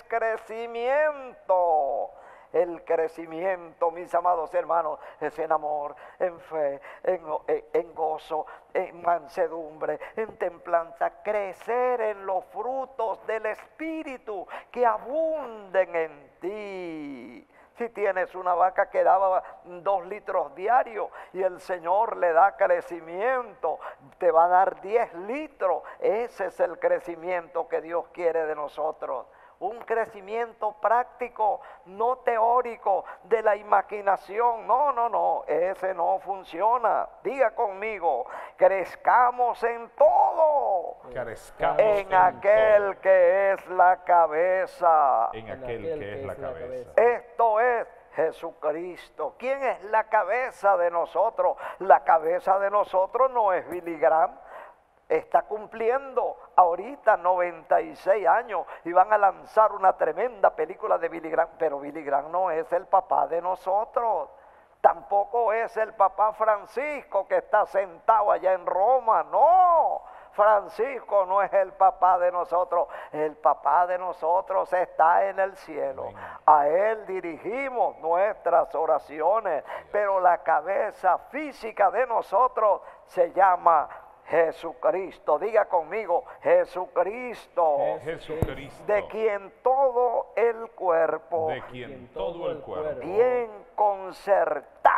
Speaker 3: crecimiento. El crecimiento, mis amados hermanos, es en amor, en fe, en, en, en gozo, en mansedumbre, en templanza. Crecer en los frutos del Espíritu que abunden en ti. Si tienes una vaca que daba dos litros diarios y el Señor le da crecimiento, te va a dar diez litros. Ese es el crecimiento que Dios quiere de nosotros. Un crecimiento práctico, no teórico, de la imaginación. No, no, no, ese no funciona. Diga conmigo, crezcamos en todo.
Speaker 2: Crezcamos
Speaker 3: en,
Speaker 2: en
Speaker 3: aquel
Speaker 2: todo.
Speaker 3: que es la cabeza.
Speaker 2: En aquel que es la cabeza.
Speaker 3: Esto es Jesucristo. ¿Quién es la cabeza de nosotros? La cabeza de nosotros no es Billy Graham. Está cumpliendo ahorita noventa y seis años y van a lanzar una tremenda película de Billy Graham, pero Billy Graham no es el papá de nosotros. Tampoco es el papá Francisco que está sentado allá en Roma, no. Francisco no es el papá de nosotros, el papá de nosotros está en el cielo. A él dirigimos nuestras oraciones, pero la cabeza física de nosotros se llama Jesucristo. Diga conmigo, Jesucristo.
Speaker 2: Jesucristo.
Speaker 3: De quien todo el cuerpo,
Speaker 2: de quien todo el cuerpo,
Speaker 3: bien concertado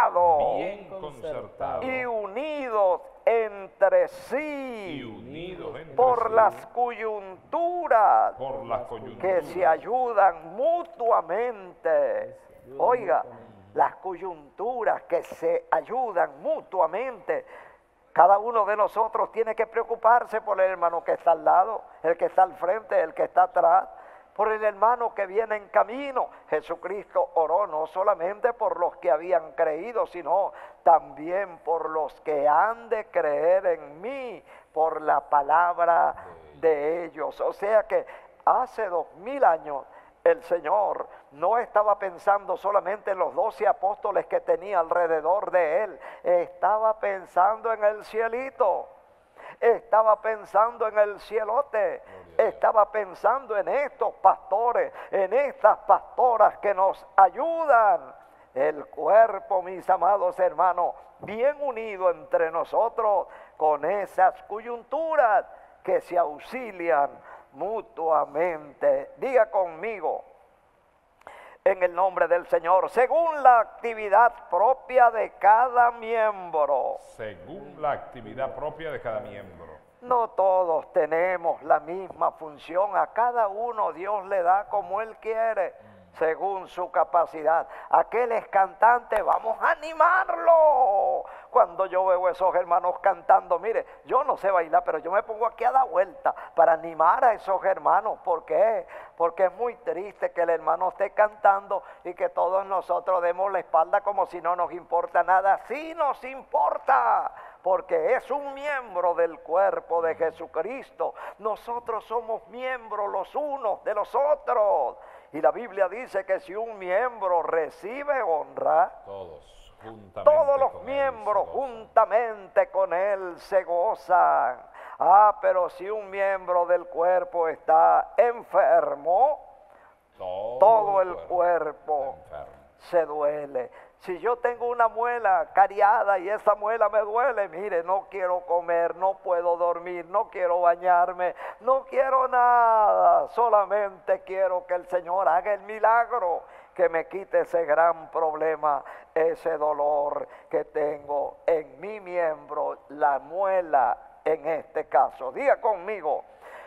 Speaker 3: concertados
Speaker 2: bien concertados
Speaker 3: y unidos entre
Speaker 2: y
Speaker 3: sí
Speaker 2: unidos entre
Speaker 3: por
Speaker 2: sí
Speaker 3: las coyunturas
Speaker 2: por las
Speaker 3: que
Speaker 2: coyunturas
Speaker 3: se ayudan mutuamente. Oiga, las coyunturas que se ayudan mutuamente. Cada uno de nosotros tiene que preocuparse por el hermano que está al lado, el que está al frente, el que está atrás, por el hermano que viene en camino. Jesucristo oró no solamente por los que habían creído, sino también por los que han de creer en mí, por la palabra de ellos. O sea que hace dos mil años el Señor no estaba pensando solamente en los doce apóstoles que tenía alrededor de él, estaba pensando en el cielito, estaba pensando en el cielote, estaba pensando en estos pastores, en estas pastoras que nos ayudan. El cuerpo, mis amados hermanos, bien unido entre nosotros con esas coyunturas que se auxilian mutuamente. Diga conmigo, en el nombre del Señor, según la actividad propia de cada miembro.
Speaker 2: según la actividad propia de cada miembro.
Speaker 3: No todos tenemos la misma función, a cada uno Dios le da como Él quiere, según su capacidad. Aquel es cantante, vamos a animarlo. Cuando yo veo a esos hermanos cantando, mire, yo no sé bailar, pero yo me pongo aquí a dar vuelta para animar a esos hermanos. ¿Por qué? Porque es muy triste que el hermano esté cantando y que todos nosotros demos la espalda como si no nos importa nada. Sí nos importa, porque es un miembro del cuerpo de Jesucristo. Nosotros somos miembros los unos de los otros. Y la Biblia dice que si un miembro recibe honra,
Speaker 2: Todos juntamente.
Speaker 3: todos los
Speaker 2: con él
Speaker 3: miembros
Speaker 2: se gozan.
Speaker 3: juntamente con él se gozan. Ah, pero si un miembro del cuerpo está enfermo,
Speaker 2: Todo,
Speaker 3: todo el cuerpo
Speaker 2: está enfermo.
Speaker 3: se duele. Si yo tengo una muela cariada y esa muela me duele, mire, no quiero comer, no puedo dormir, no quiero bañarme, no quiero nada. Solamente quiero que el Señor haga el milagro, que me quite ese gran problema, ese dolor que tengo en mi miembro, la muela en este caso. Diga conmigo,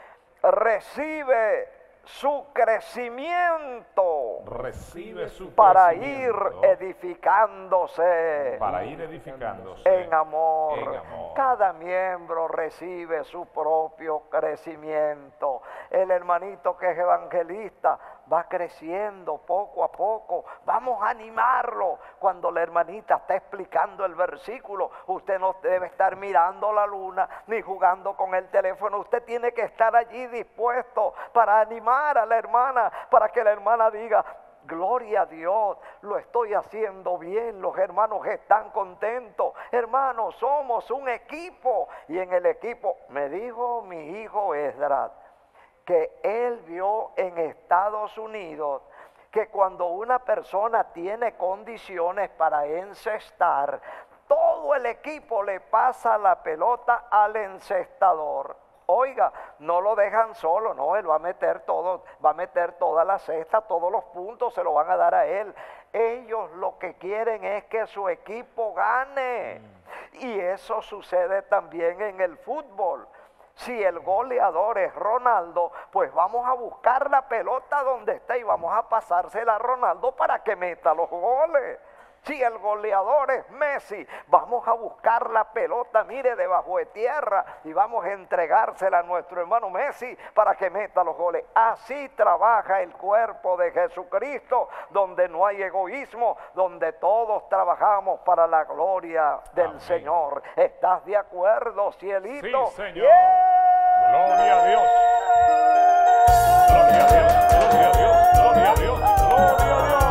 Speaker 3: recibe su crecimiento
Speaker 2: Recibe su
Speaker 3: para ir
Speaker 2: crecimiento,
Speaker 3: edificándose
Speaker 2: para ir edificándose
Speaker 3: en amor.
Speaker 2: en amor.
Speaker 3: Cada miembro recibe su propio crecimiento. El hermanito que es evangelista va creciendo poco a poco. Vamos a animarlo. Cuando la hermanita está explicando el versículo, usted no debe estar mirando la luna ni jugando con el teléfono. Usted tiene que estar allí dispuesto para animar a la hermana, para que la hermana diga: gloria a Dios, lo estoy haciendo bien, los hermanos están contentos. Hermanos, somos un equipo. Y en el equipo, me dijo mi hijo Esdras, que él vio en Estados Unidos que cuando una persona tiene condiciones para encestar, todo el equipo le pasa la pelota al encestador. Oiga, no lo dejan solo, no, él va a meter todo, va a meter toda la cesta, todos los puntos se lo van a dar a él. Ellos lo que quieren es que su equipo gane. Y eso sucede también en el fútbol. Si el goleador es Ronaldo, pues vamos a buscar la pelota donde está y vamos a pasársela a Ronaldo para que meta los goles. Si el goleador es Messi, vamos a buscar la pelota, mire, debajo de tierra y vamos a entregársela a nuestro hermano Messi para que meta los goles. Así trabaja el cuerpo de Jesucristo, donde no hay egoísmo, donde todos trabajamos para la gloria del
Speaker 2: Amén.
Speaker 3: Señor. ¿Estás de acuerdo, cielito?
Speaker 2: Sí, Señor.
Speaker 3: ¡Yeah!
Speaker 2: Gloria a Dios. Gloria a Dios. Gloria a Dios. Gloria a Dios. Gloria a Dios.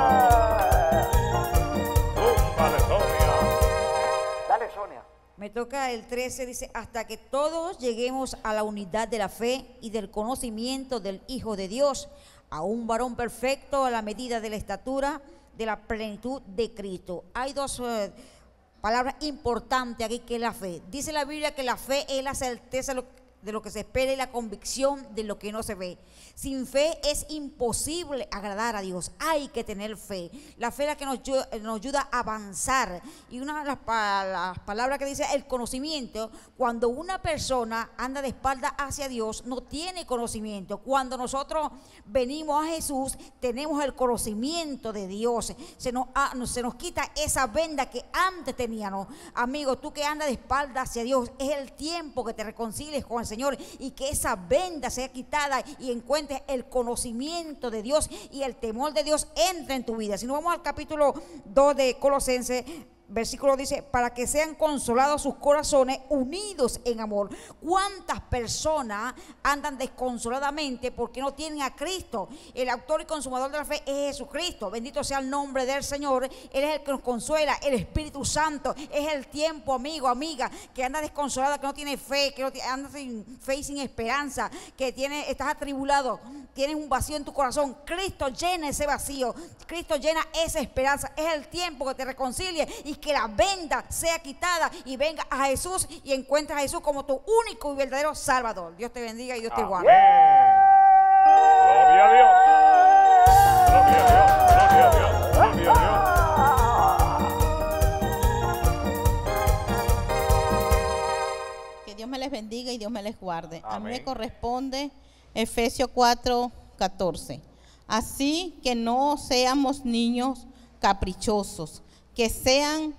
Speaker 2: Dale, Sonia.
Speaker 3: Dale, Sonia.
Speaker 7: Me toca el trece, dice, hasta que todos lleguemos a la unidad de la fe y del conocimiento del Hijo de Dios, a un varón perfecto a la medida de la estatura de la plenitud de Cristo. Hay dos eh, palabras importantes aquí, que es la fe. Dice la Biblia que la fe es la certeza de lo, de lo que se espera y la convicción de lo que no se ve. Sin fe es imposible agradar a Dios. Hay que tener fe. La fe es la que nos, nos ayuda a avanzar. Y una de las, las palabras que dice el conocimiento, cuando una persona anda de espalda hacia Dios, no tiene conocimiento. Cuando nosotros venimos a Jesús, tenemos el conocimiento de Dios. Se nos, se nos quita esa venda que antes teníamos. Amigo, tú que andas de espalda hacia Dios, es el tiempo que te reconcilies con el Señor y que esa venda sea quitada y encuentres el conocimiento de Dios y el temor de Dios entre en tu vida. Si nos vamos al capítulo dos de Colosenses, versículo dice, para que sean consolados sus corazones unidos en amor. ¿Cuántas personas andan desconsoladamente porque no tienen a Cristo? El autor y consumador de la fe es Jesucristo. Bendito sea el nombre del Señor. Él es el que nos consuela, el Espíritu Santo. Es el tiempo, amigo, amiga, que anda desconsolada, que no tiene fe, que no tiene, anda sin fe y sin esperanza, que tiene, estás atribulado, tienes un vacío en tu corazón. Cristo llena ese vacío, Cristo llena esa esperanza. Es el tiempo que te reconcilie y que la venda sea quitada y venga a Jesús y encuentres a Jesús como tu único y verdadero Salvador. Dios te bendiga y Dios te guarde.
Speaker 2: Gloria a Dios. Gloria a Dios. Gloria a Dios. Gloria a Dios.
Speaker 8: Que Dios me les bendiga y Dios me les guarde.
Speaker 2: Amén.
Speaker 8: A mí me corresponde Efesios cuatro, catorce. Así que no seamos niños caprichosos, que sean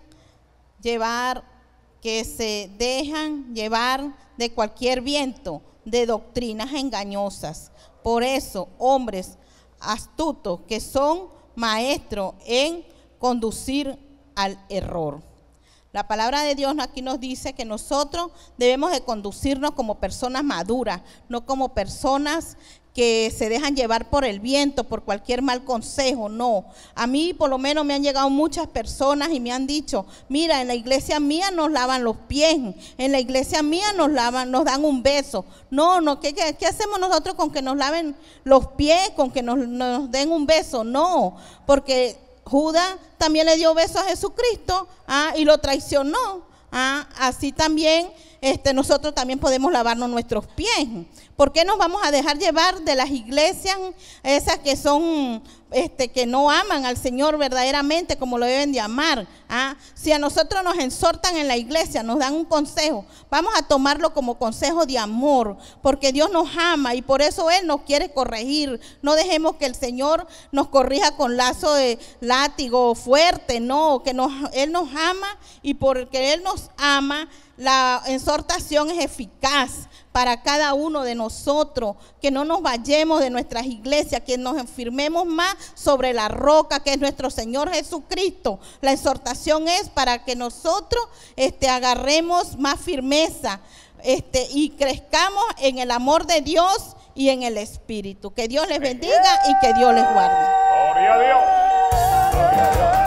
Speaker 8: llevar, que se dejan llevar de cualquier viento de doctrinas engañosas. Por eso, hombres astutos que son maestros en conducir al error. La palabra de Dios aquí nos dice que nosotros debemos de conducirnos como personas maduras, no como personas que se dejan llevar por el viento, por cualquier mal consejo. No, a mí por lo menos me han llegado muchas personas y me han dicho, mira, en la iglesia mía nos lavan los pies, en la iglesia mía nos lavan, nos dan un beso. No, no, ¿qué, qué, qué hacemos nosotros con que nos laven los pies, con que nos, nos den un beso? No, porque Judas también le dio beso a Jesucristo, ¿ah? y lo traicionó. ¿ah? Así también este, nosotros también podemos lavarnos nuestros pies. ¿Por qué nos vamos a dejar llevar de las iglesias esas que son, este, que no aman al Señor verdaderamente como lo deben de amar? ¿ah? Si a nosotros nos exhortan en la iglesia, nos dan un consejo, vamos a tomarlo como consejo de amor, porque Dios nos ama y por eso Él nos quiere corregir. No dejemos que el Señor nos corrija con lazo de látigo fuerte, no, que nos, Él nos ama y porque Él nos ama, la exhortación es eficaz para cada uno de nosotros, que no nos vayamos de nuestras iglesias, que nos enfirmemos más sobre la roca que es nuestro Señor Jesucristo. La exhortación es para que nosotros este, agarremos más firmeza este, y crezcamos en el amor de Dios y en el Espíritu. Que Dios les bendiga y que Dios les guarde.
Speaker 2: Gloria a Dios. Gloria a Dios. Gloria a Dios.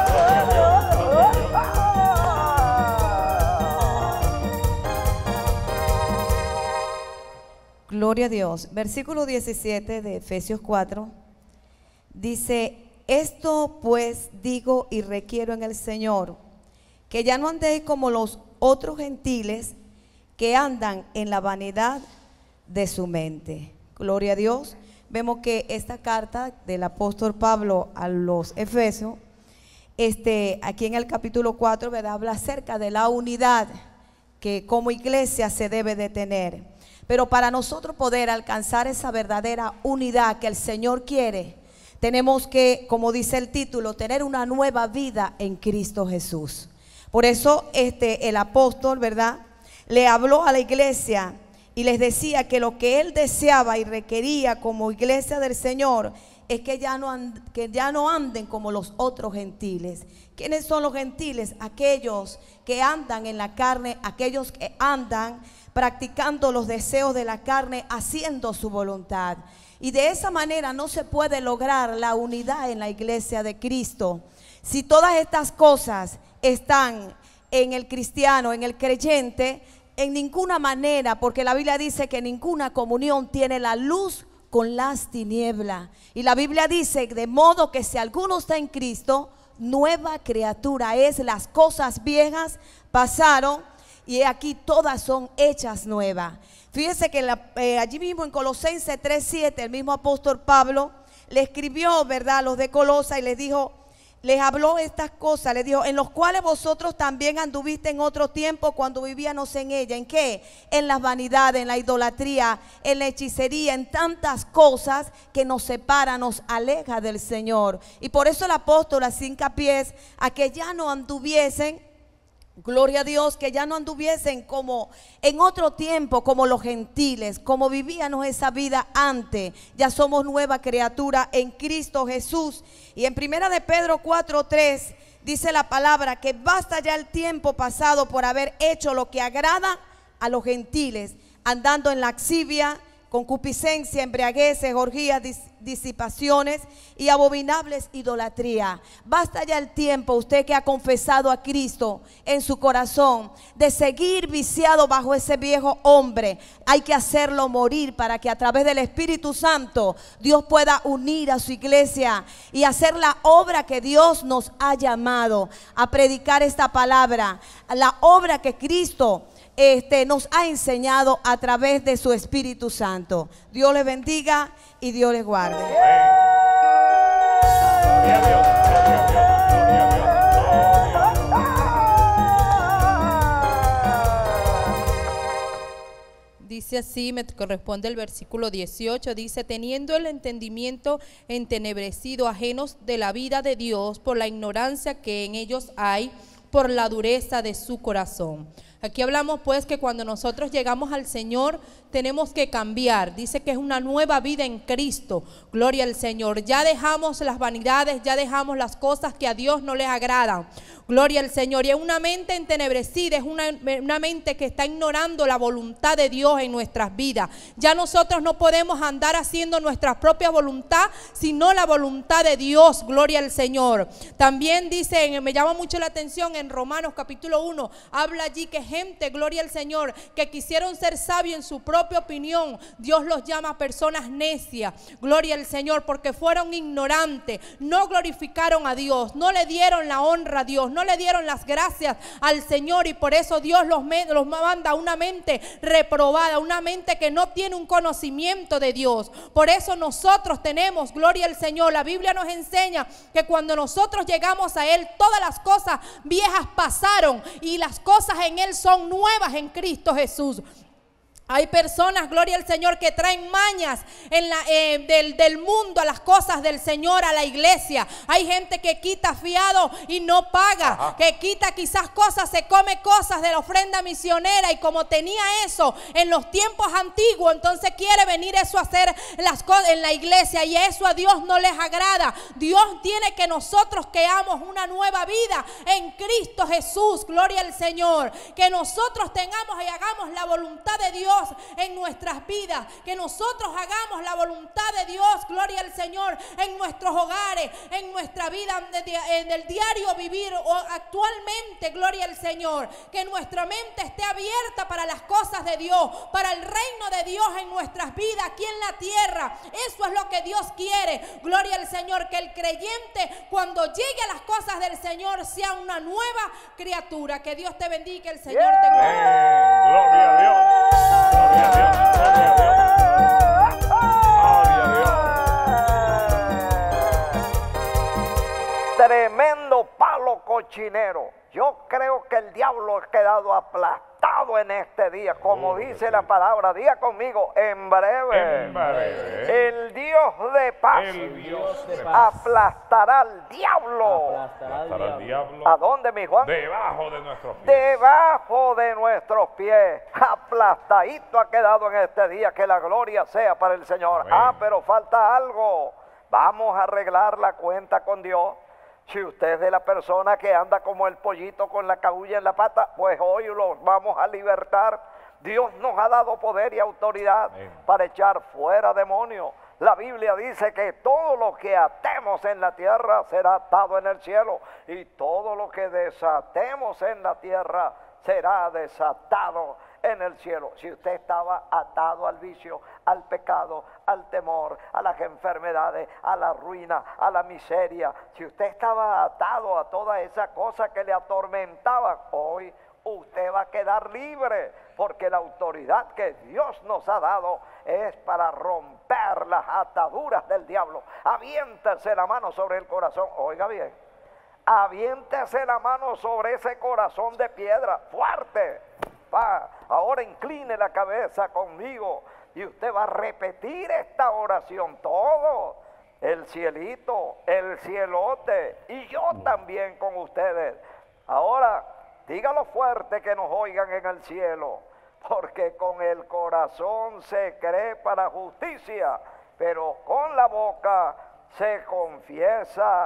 Speaker 9: Gloria a Dios. Versículo diecisiete de Efesios cuatro dice, esto pues digo y requiero en el Señor, que ya no andéis como los otros gentiles que andan en la vanidad de su mente. Gloria a Dios. Vemos que esta carta del apóstol Pablo a los Efesios, este, aquí en el capítulo cuatro, ¿verdad?, habla acerca de la unidad que como iglesia se debe de tener. Pero para nosotros poder alcanzar esa verdadera unidad que el Señor quiere, tenemos que, como dice el título, tener una nueva vida en Cristo Jesús. Por eso este, el apóstol, ¿verdad?, le habló a la iglesia y les decía que lo que él deseaba y requería como iglesia del Señor es que ya no and, que ya no anden como los otros gentiles. ¿Quiénes son los gentiles? Aquellos que andan en la carne, aquellos que andan practicando los deseos de la carne, haciendo su voluntad. Y de esa manera no se puede lograr la unidad en la iglesia de Cristo. Si todas estas cosas están en el cristiano, en el creyente, en ninguna manera, porque la Biblia dice que ninguna comunión tiene la luz con las tinieblas. Y la Biblia dice, de modo que si alguno está en Cristo, nueva criatura es, las cosas viejas pasaron y he aquí todas son hechas nuevas. Fíjese que la, eh, allí mismo en Colosenses tres siete, el mismo apóstol Pablo le escribió, ¿verdad?, a los de Colosa y les dijo, les habló estas cosas, les dijo, en los cuales vosotros también anduviste en otro tiempo cuando vivíamos en ella. ¿En qué? En las vanidades, en la idolatría, en la hechicería, en tantas cosas que nos separa, nos aleja del Señor. Y por eso el apóstol hace hincapié a que ya no anduviesen, gloria a Dios, que ya no anduviesen como en otro tiempo, como los gentiles, como vivíamos esa vida antes. Ya somos nueva criatura en Cristo Jesús. Y en primera de Pedro cuatro tres dice la palabra que basta ya el tiempo pasado por haber hecho lo que agrada a los gentiles, andando en laxivia, concupiscencia, embriagueces, orgías, dis disipaciones y abominables idolatría. Basta ya el tiempo, usted que ha confesado a Cristo en su corazón, de seguir viciado bajo ese viejo hombre. Hay que hacerlo morir para que a través del Espíritu Santo Dios pueda unir a su iglesia y hacer la obra que Dios nos ha llamado a predicar esta palabra, la obra que Cristo Este, nos ha enseñado a través de su Espíritu Santo. Dios les bendiga y Dios les guarde.
Speaker 2: Gloria a Dios, gloria a Dios, gloria a Dios, gloria a Dios.
Speaker 10: Dice así, me corresponde el versículo dieciocho, dice, teniendo el entendimiento entenebrecido, ajenos de la vida de Dios, por la ignorancia que en ellos hay, por la dureza de su corazón. Aquí hablamos pues que cuando nosotros llegamos al Señor tenemos que cambiar. Dice que es una nueva vida en Cristo. Gloria al Señor. Ya dejamos las vanidades, ya dejamos las cosas que a Dios no les agradan. Gloria al Señor. Y es una mente entenebrecida, es una, una mente que está ignorando la voluntad de Dios en nuestras vidas. Ya nosotros no podemos andar haciendo nuestra propia voluntad, sino la voluntad de Dios. Gloria al Señor. También dice, me llama mucho la atención en Romanos capítulo uno, habla allí que gente, gloria al Señor, que quisieron ser sabios en su propia opinión, Dios los llama personas necias. Gloria al Señor, porque fueron ignorantes, no glorificaron a Dios, no le dieron la honra a Dios, no le dieron las gracias al Señor, y por eso Dios los, los manda a una mente reprobada, una mente que no tiene un conocimiento de Dios. Por eso nosotros tenemos, gloria al Señor, la Biblia nos enseña que cuando nosotros llegamos a Él, todas las cosas viejas pasaron y las cosas en Él son nuevas en Cristo Jesús. Hay personas, gloria al Señor, que traen mañas en la, eh, del, del mundo a las cosas del Señor, a la iglesia. Hay gente que quita fiado y no paga. Ajá. Que quita quizás cosas, se come cosas de la ofrenda misionera, y como tenía eso en los tiempos antiguos, entonces quiere venir eso a hacer las cosas en la iglesia, y eso a Dios no les agrada. Dios tiene que nosotros creamos una nueva vida en Cristo Jesús, gloria al Señor. Que nosotros tengamos y hagamos la voluntad de Dios en nuestras vidas, que nosotros hagamos la voluntad de Dios, gloria al Señor, en nuestros hogares, en nuestra vida, en el diario vivir o actualmente, gloria al Señor, que nuestra mente esté abierta para las cosas de Dios, para el reino de Dios en nuestras vidas aquí en la tierra. Eso es lo que Dios quiere, gloria al Señor, que el creyente cuando llegue a las cosas del Señor sea una nueva criatura. Que Dios te bendiga, que el Señor yeah. te guarde.
Speaker 2: Gloria a Dios. Gloria a Dios, gloria a Dios, gloria
Speaker 3: a Dios. Tremendo palo cochinero. Yo creo que el diablo ha quedado aplastado en este día, como oh, dice sí. la palabra. Diga conmigo, en breve,
Speaker 2: en breve.
Speaker 3: El Dios de paz,
Speaker 2: el Dios de paz.
Speaker 3: aplastará al diablo.
Speaker 2: Aplastará al diablo.
Speaker 3: ¿A dónde, mi Juan?
Speaker 2: Debajo de nuestros pies.
Speaker 3: Debajo de nuestros pies. Aplastadito ha quedado en este día. Que la gloria sea para el Señor. Amén. Ah, pero falta algo. Vamos a arreglar la cuenta con Dios. Si usted es de la persona que anda como el pollito con la cabulla en la pata, pues hoy los vamos a libertar. Dios nos ha dado poder y autoridad Amén. para echar fuera demonios. La Biblia dice que todo lo que atemos en la tierra será atado en el cielo, y todo lo que desatemos en la tierra será desatado en el cielo. Si usted estaba atado al vicio, al pecado, al temor, a las enfermedades, a la ruina, a la miseria, si usted estaba atado a toda esa cosa que le atormentaba, hoy usted va a quedar libre, porque la autoridad que Dios nos ha dado es para romper las ataduras del diablo. Aviéntese la mano sobre el corazón, oiga bien, aviéntese la mano sobre ese corazón de piedra, fuerte. Va, ahora incline la cabeza conmigo y usted va a repetir esta oración, todo, el cielito, el cielote y yo también con ustedes. Ahora, dígalo fuerte que nos oigan en el cielo, porque con el corazón se cree para justicia, pero con la boca se confiesa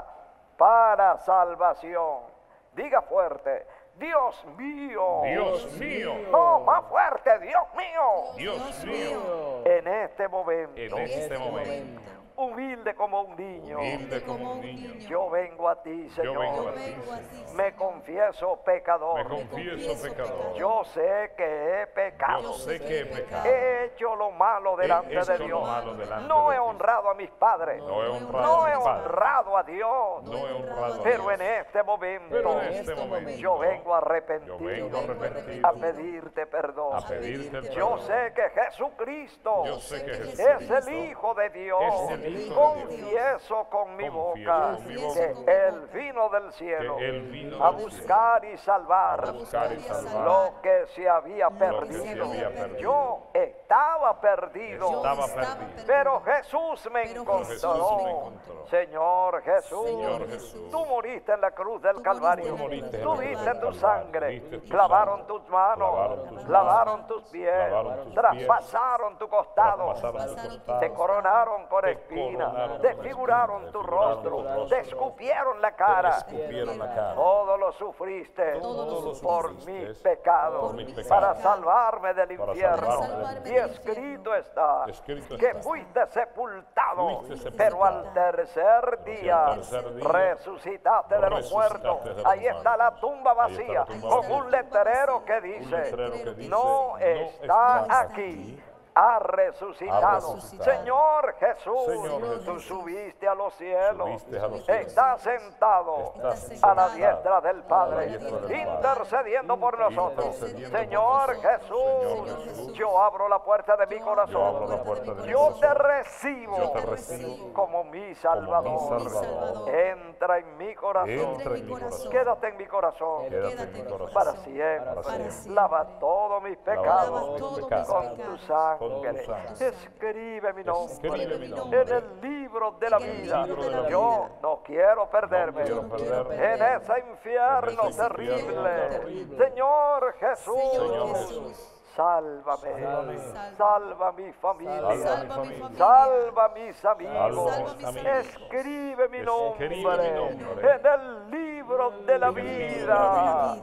Speaker 3: para salvación. Diga fuerte, Dios mío.
Speaker 2: Dios mío.
Speaker 3: No, más fuerte, Dios mío.
Speaker 2: Dios mío.
Speaker 3: En este momento,
Speaker 2: En este momento,
Speaker 3: humilde como un niño,
Speaker 2: humilde como un niño,
Speaker 3: yo vengo a ti,
Speaker 2: yo
Speaker 3: Señor.
Speaker 2: vengo a ti, Señor.
Speaker 3: Me confieso pecador.
Speaker 2: Me confieso pecador.
Speaker 3: Yo sé que he pecado.
Speaker 2: Yo sé que he pecado.
Speaker 3: He hecho lo malo delante
Speaker 2: He hecho
Speaker 3: de
Speaker 2: lo
Speaker 3: Dios.
Speaker 2: malo delante
Speaker 3: No
Speaker 2: de
Speaker 3: he
Speaker 2: ti.
Speaker 3: honrado a mis padres.
Speaker 2: No he honrado
Speaker 3: No
Speaker 2: a
Speaker 3: he
Speaker 2: mis padres.
Speaker 3: honrado a Dios.
Speaker 2: No he honrado a
Speaker 3: Pero
Speaker 2: Dios.
Speaker 3: en este momento,
Speaker 2: Pero en este momento,
Speaker 3: yo vengo
Speaker 2: yo
Speaker 3: arrepentido,
Speaker 2: vengo arrepentido
Speaker 3: a pedirte perdón.
Speaker 2: a pedirte el
Speaker 3: Yo
Speaker 2: perdón.
Speaker 3: sé que Jesucristo
Speaker 2: Yo sé que
Speaker 3: es
Speaker 2: Jesucristo
Speaker 3: el Hijo de Dios.
Speaker 2: es el Hijo de Dios.
Speaker 3: Confieso con mi
Speaker 2: Confieso
Speaker 3: boca
Speaker 2: con mi boca
Speaker 3: que Él vino del cielo
Speaker 2: que Él vino
Speaker 3: a
Speaker 2: del
Speaker 3: buscar y salvar
Speaker 2: a buscar y salvar
Speaker 3: lo que se había
Speaker 2: que se
Speaker 3: perdido.
Speaker 2: había perdido.
Speaker 3: Yo estaba perdido,
Speaker 2: Estaba perdido.
Speaker 3: pero Jesús me encontró.
Speaker 2: Jesús me encontró.
Speaker 3: Señor Jesús,
Speaker 2: Señor Jesús,
Speaker 3: tú moriste en la cruz del Calvario.
Speaker 2: Tú moriste en
Speaker 3: Tú
Speaker 2: la cruz
Speaker 3: diste
Speaker 2: del
Speaker 3: tu
Speaker 2: Calvario.
Speaker 3: sangre,
Speaker 2: Diste tu
Speaker 3: clavaron
Speaker 2: sangre.
Speaker 3: tus manos,
Speaker 2: Clavaron tus
Speaker 3: lavaron
Speaker 2: manos.
Speaker 3: tus pies,
Speaker 2: Lavaron tus pies.
Speaker 3: traspasaron tu costado,
Speaker 2: Traspasaron tu costado.
Speaker 3: te coronaron con
Speaker 2: Te
Speaker 3: espinas,
Speaker 2: coronaron con
Speaker 3: desfiguraron
Speaker 2: espinas,
Speaker 3: tu
Speaker 2: desfiguraron
Speaker 3: rostro,
Speaker 2: tu rostro.
Speaker 3: te escupieron la cara.
Speaker 2: Te escupieron la cara.
Speaker 3: Todo lo sufriste
Speaker 2: Todo lo
Speaker 3: por
Speaker 2: sufriste
Speaker 3: mis pecados,
Speaker 2: por mis pecados,
Speaker 3: para salvarme del
Speaker 2: para
Speaker 3: infierno.
Speaker 2: salvarme del
Speaker 3: Y escrito está
Speaker 2: Escrito
Speaker 3: que
Speaker 2: está.
Speaker 3: fuiste sepultado,
Speaker 2: Fuiste sepultado.
Speaker 3: pero al tercer día
Speaker 2: al tercer día
Speaker 3: resucitaste de los
Speaker 2: resucitaste
Speaker 3: muertos.
Speaker 2: de los
Speaker 3: Ahí está la tumba
Speaker 2: Ahí está la
Speaker 3: vacía,
Speaker 2: tumba
Speaker 3: con
Speaker 2: vacía.
Speaker 3: un letrero que dice,
Speaker 2: letrero que dice,
Speaker 3: no
Speaker 2: "No
Speaker 3: está
Speaker 2: está
Speaker 3: aquí, ha resucitado".
Speaker 2: Ha resucitado.
Speaker 3: Señor Jesús,
Speaker 2: Señor
Speaker 3: tú
Speaker 2: Jesús,
Speaker 3: subiste a los cielos,
Speaker 2: subiste a los cielos,
Speaker 3: estás sentado
Speaker 2: estás
Speaker 3: a la
Speaker 2: sentado
Speaker 3: diestra del Padre,
Speaker 2: a la diestra del Padre,
Speaker 3: intercediendo por nosotros.
Speaker 2: intercediendo
Speaker 3: Señor
Speaker 2: por nosotros.
Speaker 3: Jesús,
Speaker 2: Señor Jesús,
Speaker 3: yo abro la puerta de mi
Speaker 2: yo abro la
Speaker 3: corazón,
Speaker 2: puerta de mi
Speaker 3: yo te
Speaker 2: corazón.
Speaker 3: recibo
Speaker 2: Yo te recibo
Speaker 3: como mi Salvador.
Speaker 2: Salvador.
Speaker 3: Entra en mi corazón,
Speaker 2: Entra en mi corazón.
Speaker 3: quédate en mi corazón
Speaker 2: Quédate en mi corazón.
Speaker 3: para siempre.
Speaker 2: Para siempre.
Speaker 3: Lava todos mis pecados
Speaker 2: todos mis pecados.
Speaker 3: con tu sangre.
Speaker 2: Con tu sangre.
Speaker 3: Escribe mi nombre
Speaker 2: Escribe mi nombre
Speaker 3: en el libro de la vida.
Speaker 2: libro de la
Speaker 3: Yo
Speaker 2: vida.
Speaker 3: no quiero perderme
Speaker 2: No quiero perderme
Speaker 3: en ese infierno
Speaker 2: en ese
Speaker 3: terrible.
Speaker 2: infierno terrible.
Speaker 3: Señor Jesús,
Speaker 2: Señor Jesús,
Speaker 3: sálvame,
Speaker 2: Sálvame.
Speaker 3: salva mi familia,
Speaker 2: Salva mi familia.
Speaker 3: salva mis amigos,
Speaker 2: Salva mis amigos.
Speaker 3: escribe mi nombre,
Speaker 2: Escribe mi nombre
Speaker 3: en el libro de la
Speaker 2: en el libro de
Speaker 3: vida.
Speaker 2: la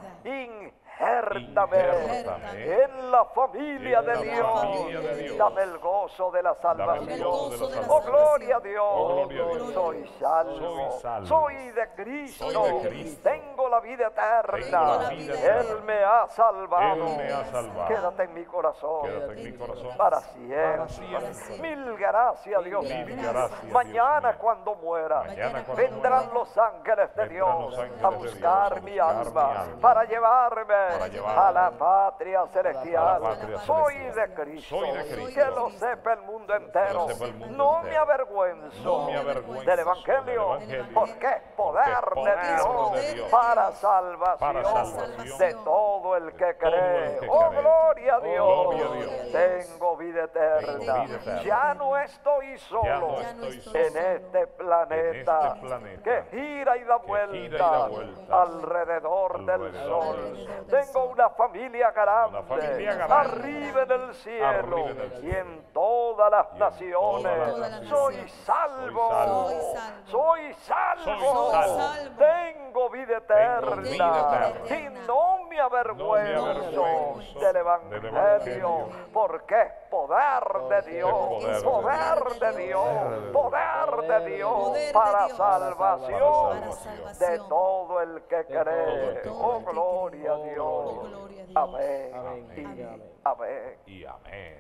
Speaker 3: Injértame
Speaker 2: Injértame
Speaker 3: en la familia
Speaker 2: en
Speaker 3: de
Speaker 2: la
Speaker 3: Dios.
Speaker 2: familia de Dios.
Speaker 3: Dame el gozo de la
Speaker 2: Dame el
Speaker 3: salvación.
Speaker 2: gozo de la
Speaker 3: Oh,
Speaker 2: salvación.
Speaker 3: gloria a Dios.
Speaker 2: Oh, gloria a Dios.
Speaker 3: Soy salvo.
Speaker 2: Soy salvo.
Speaker 3: Soy de Cristo.
Speaker 2: Soy de Cristo.
Speaker 3: Tengo la vida eterna.
Speaker 2: Tengo la vida eterna.
Speaker 3: Él me ha salvado.
Speaker 2: Él me ha salvado.
Speaker 3: Quédate en mi corazón.
Speaker 2: Quédate en mi corazón.
Speaker 3: Para siempre.
Speaker 2: Para siempre.
Speaker 3: Mil gracias, Dios
Speaker 2: Mil
Speaker 3: mío.
Speaker 2: gracias, Dios
Speaker 3: Mañana
Speaker 2: mío.
Speaker 3: cuando muera,
Speaker 2: Mañana cuando
Speaker 3: vendrán
Speaker 2: muera,
Speaker 3: los ángeles de
Speaker 2: vendrán
Speaker 3: Dios
Speaker 2: los ángeles
Speaker 3: a
Speaker 2: de Dios
Speaker 3: buscar
Speaker 2: a
Speaker 3: mi
Speaker 2: buscar
Speaker 3: alma
Speaker 2: mi alma,
Speaker 3: para llevarme
Speaker 2: llevarme
Speaker 3: a la patria celestial.
Speaker 2: a la patria
Speaker 3: Soy
Speaker 2: celestial.
Speaker 3: de Cristo.
Speaker 2: Soy de Cristo.
Speaker 3: Que lo sepa el mundo entero.
Speaker 2: sepa el mundo
Speaker 3: No
Speaker 2: entero.
Speaker 3: me avergüenzo,
Speaker 2: No me avergüenzo
Speaker 3: del Evangelio,
Speaker 2: del Evangelio,
Speaker 3: porque es poder,
Speaker 2: porque es
Speaker 3: de,
Speaker 2: poder
Speaker 3: Dios
Speaker 2: de Dios
Speaker 3: para salvación,
Speaker 2: para salvación
Speaker 3: de todo el que
Speaker 2: todo
Speaker 3: cree.
Speaker 2: el que
Speaker 3: Oh,
Speaker 2: cree.
Speaker 3: gloria a
Speaker 2: Oh,
Speaker 3: Dios.
Speaker 2: gloria a Dios.
Speaker 3: Tengo vida eterna.
Speaker 2: Tengo vida eterna.
Speaker 3: Ya no estoy solo
Speaker 2: Ya no estoy solo
Speaker 3: en este planeta,
Speaker 2: en este planeta
Speaker 3: que gira y da
Speaker 2: que
Speaker 3: vuelta,
Speaker 2: gira y da vuelta
Speaker 3: alrededor, del
Speaker 2: alrededor
Speaker 3: sol.
Speaker 2: del sol.
Speaker 3: Tengo una familia grande,
Speaker 2: Una familia grande,
Speaker 3: arriba en el cielo,
Speaker 2: arriba en el
Speaker 3: y
Speaker 2: cielo,
Speaker 3: en todas las
Speaker 2: y en
Speaker 3: naciones.
Speaker 2: todas las
Speaker 3: Soy
Speaker 2: naciones.
Speaker 3: salvo,
Speaker 2: Soy
Speaker 3: soy salvo,
Speaker 2: Soy salvo.
Speaker 3: tengo vida eterna,
Speaker 2: vida eterna.
Speaker 3: y no me avergüenzo,
Speaker 2: avergüenzo
Speaker 3: del
Speaker 2: del
Speaker 3: Evangelio,
Speaker 2: Evangelio,
Speaker 3: porque es poder de Dios,
Speaker 2: poder de
Speaker 3: poder
Speaker 2: Dios.
Speaker 3: de Dios, poder de Dios
Speaker 9: Poder de
Speaker 3: para
Speaker 9: Dios.
Speaker 3: salvación
Speaker 2: Para
Speaker 3: de todo el que
Speaker 2: todo el
Speaker 3: cree.
Speaker 2: que
Speaker 3: Oh,
Speaker 2: cree.
Speaker 3: gloria a
Speaker 2: Oh,
Speaker 3: Dios.
Speaker 2: gloria
Speaker 9: a Dios.
Speaker 3: Amén.
Speaker 1: Amén.
Speaker 3: Y
Speaker 1: Amén.
Speaker 3: amén.
Speaker 2: Y amén.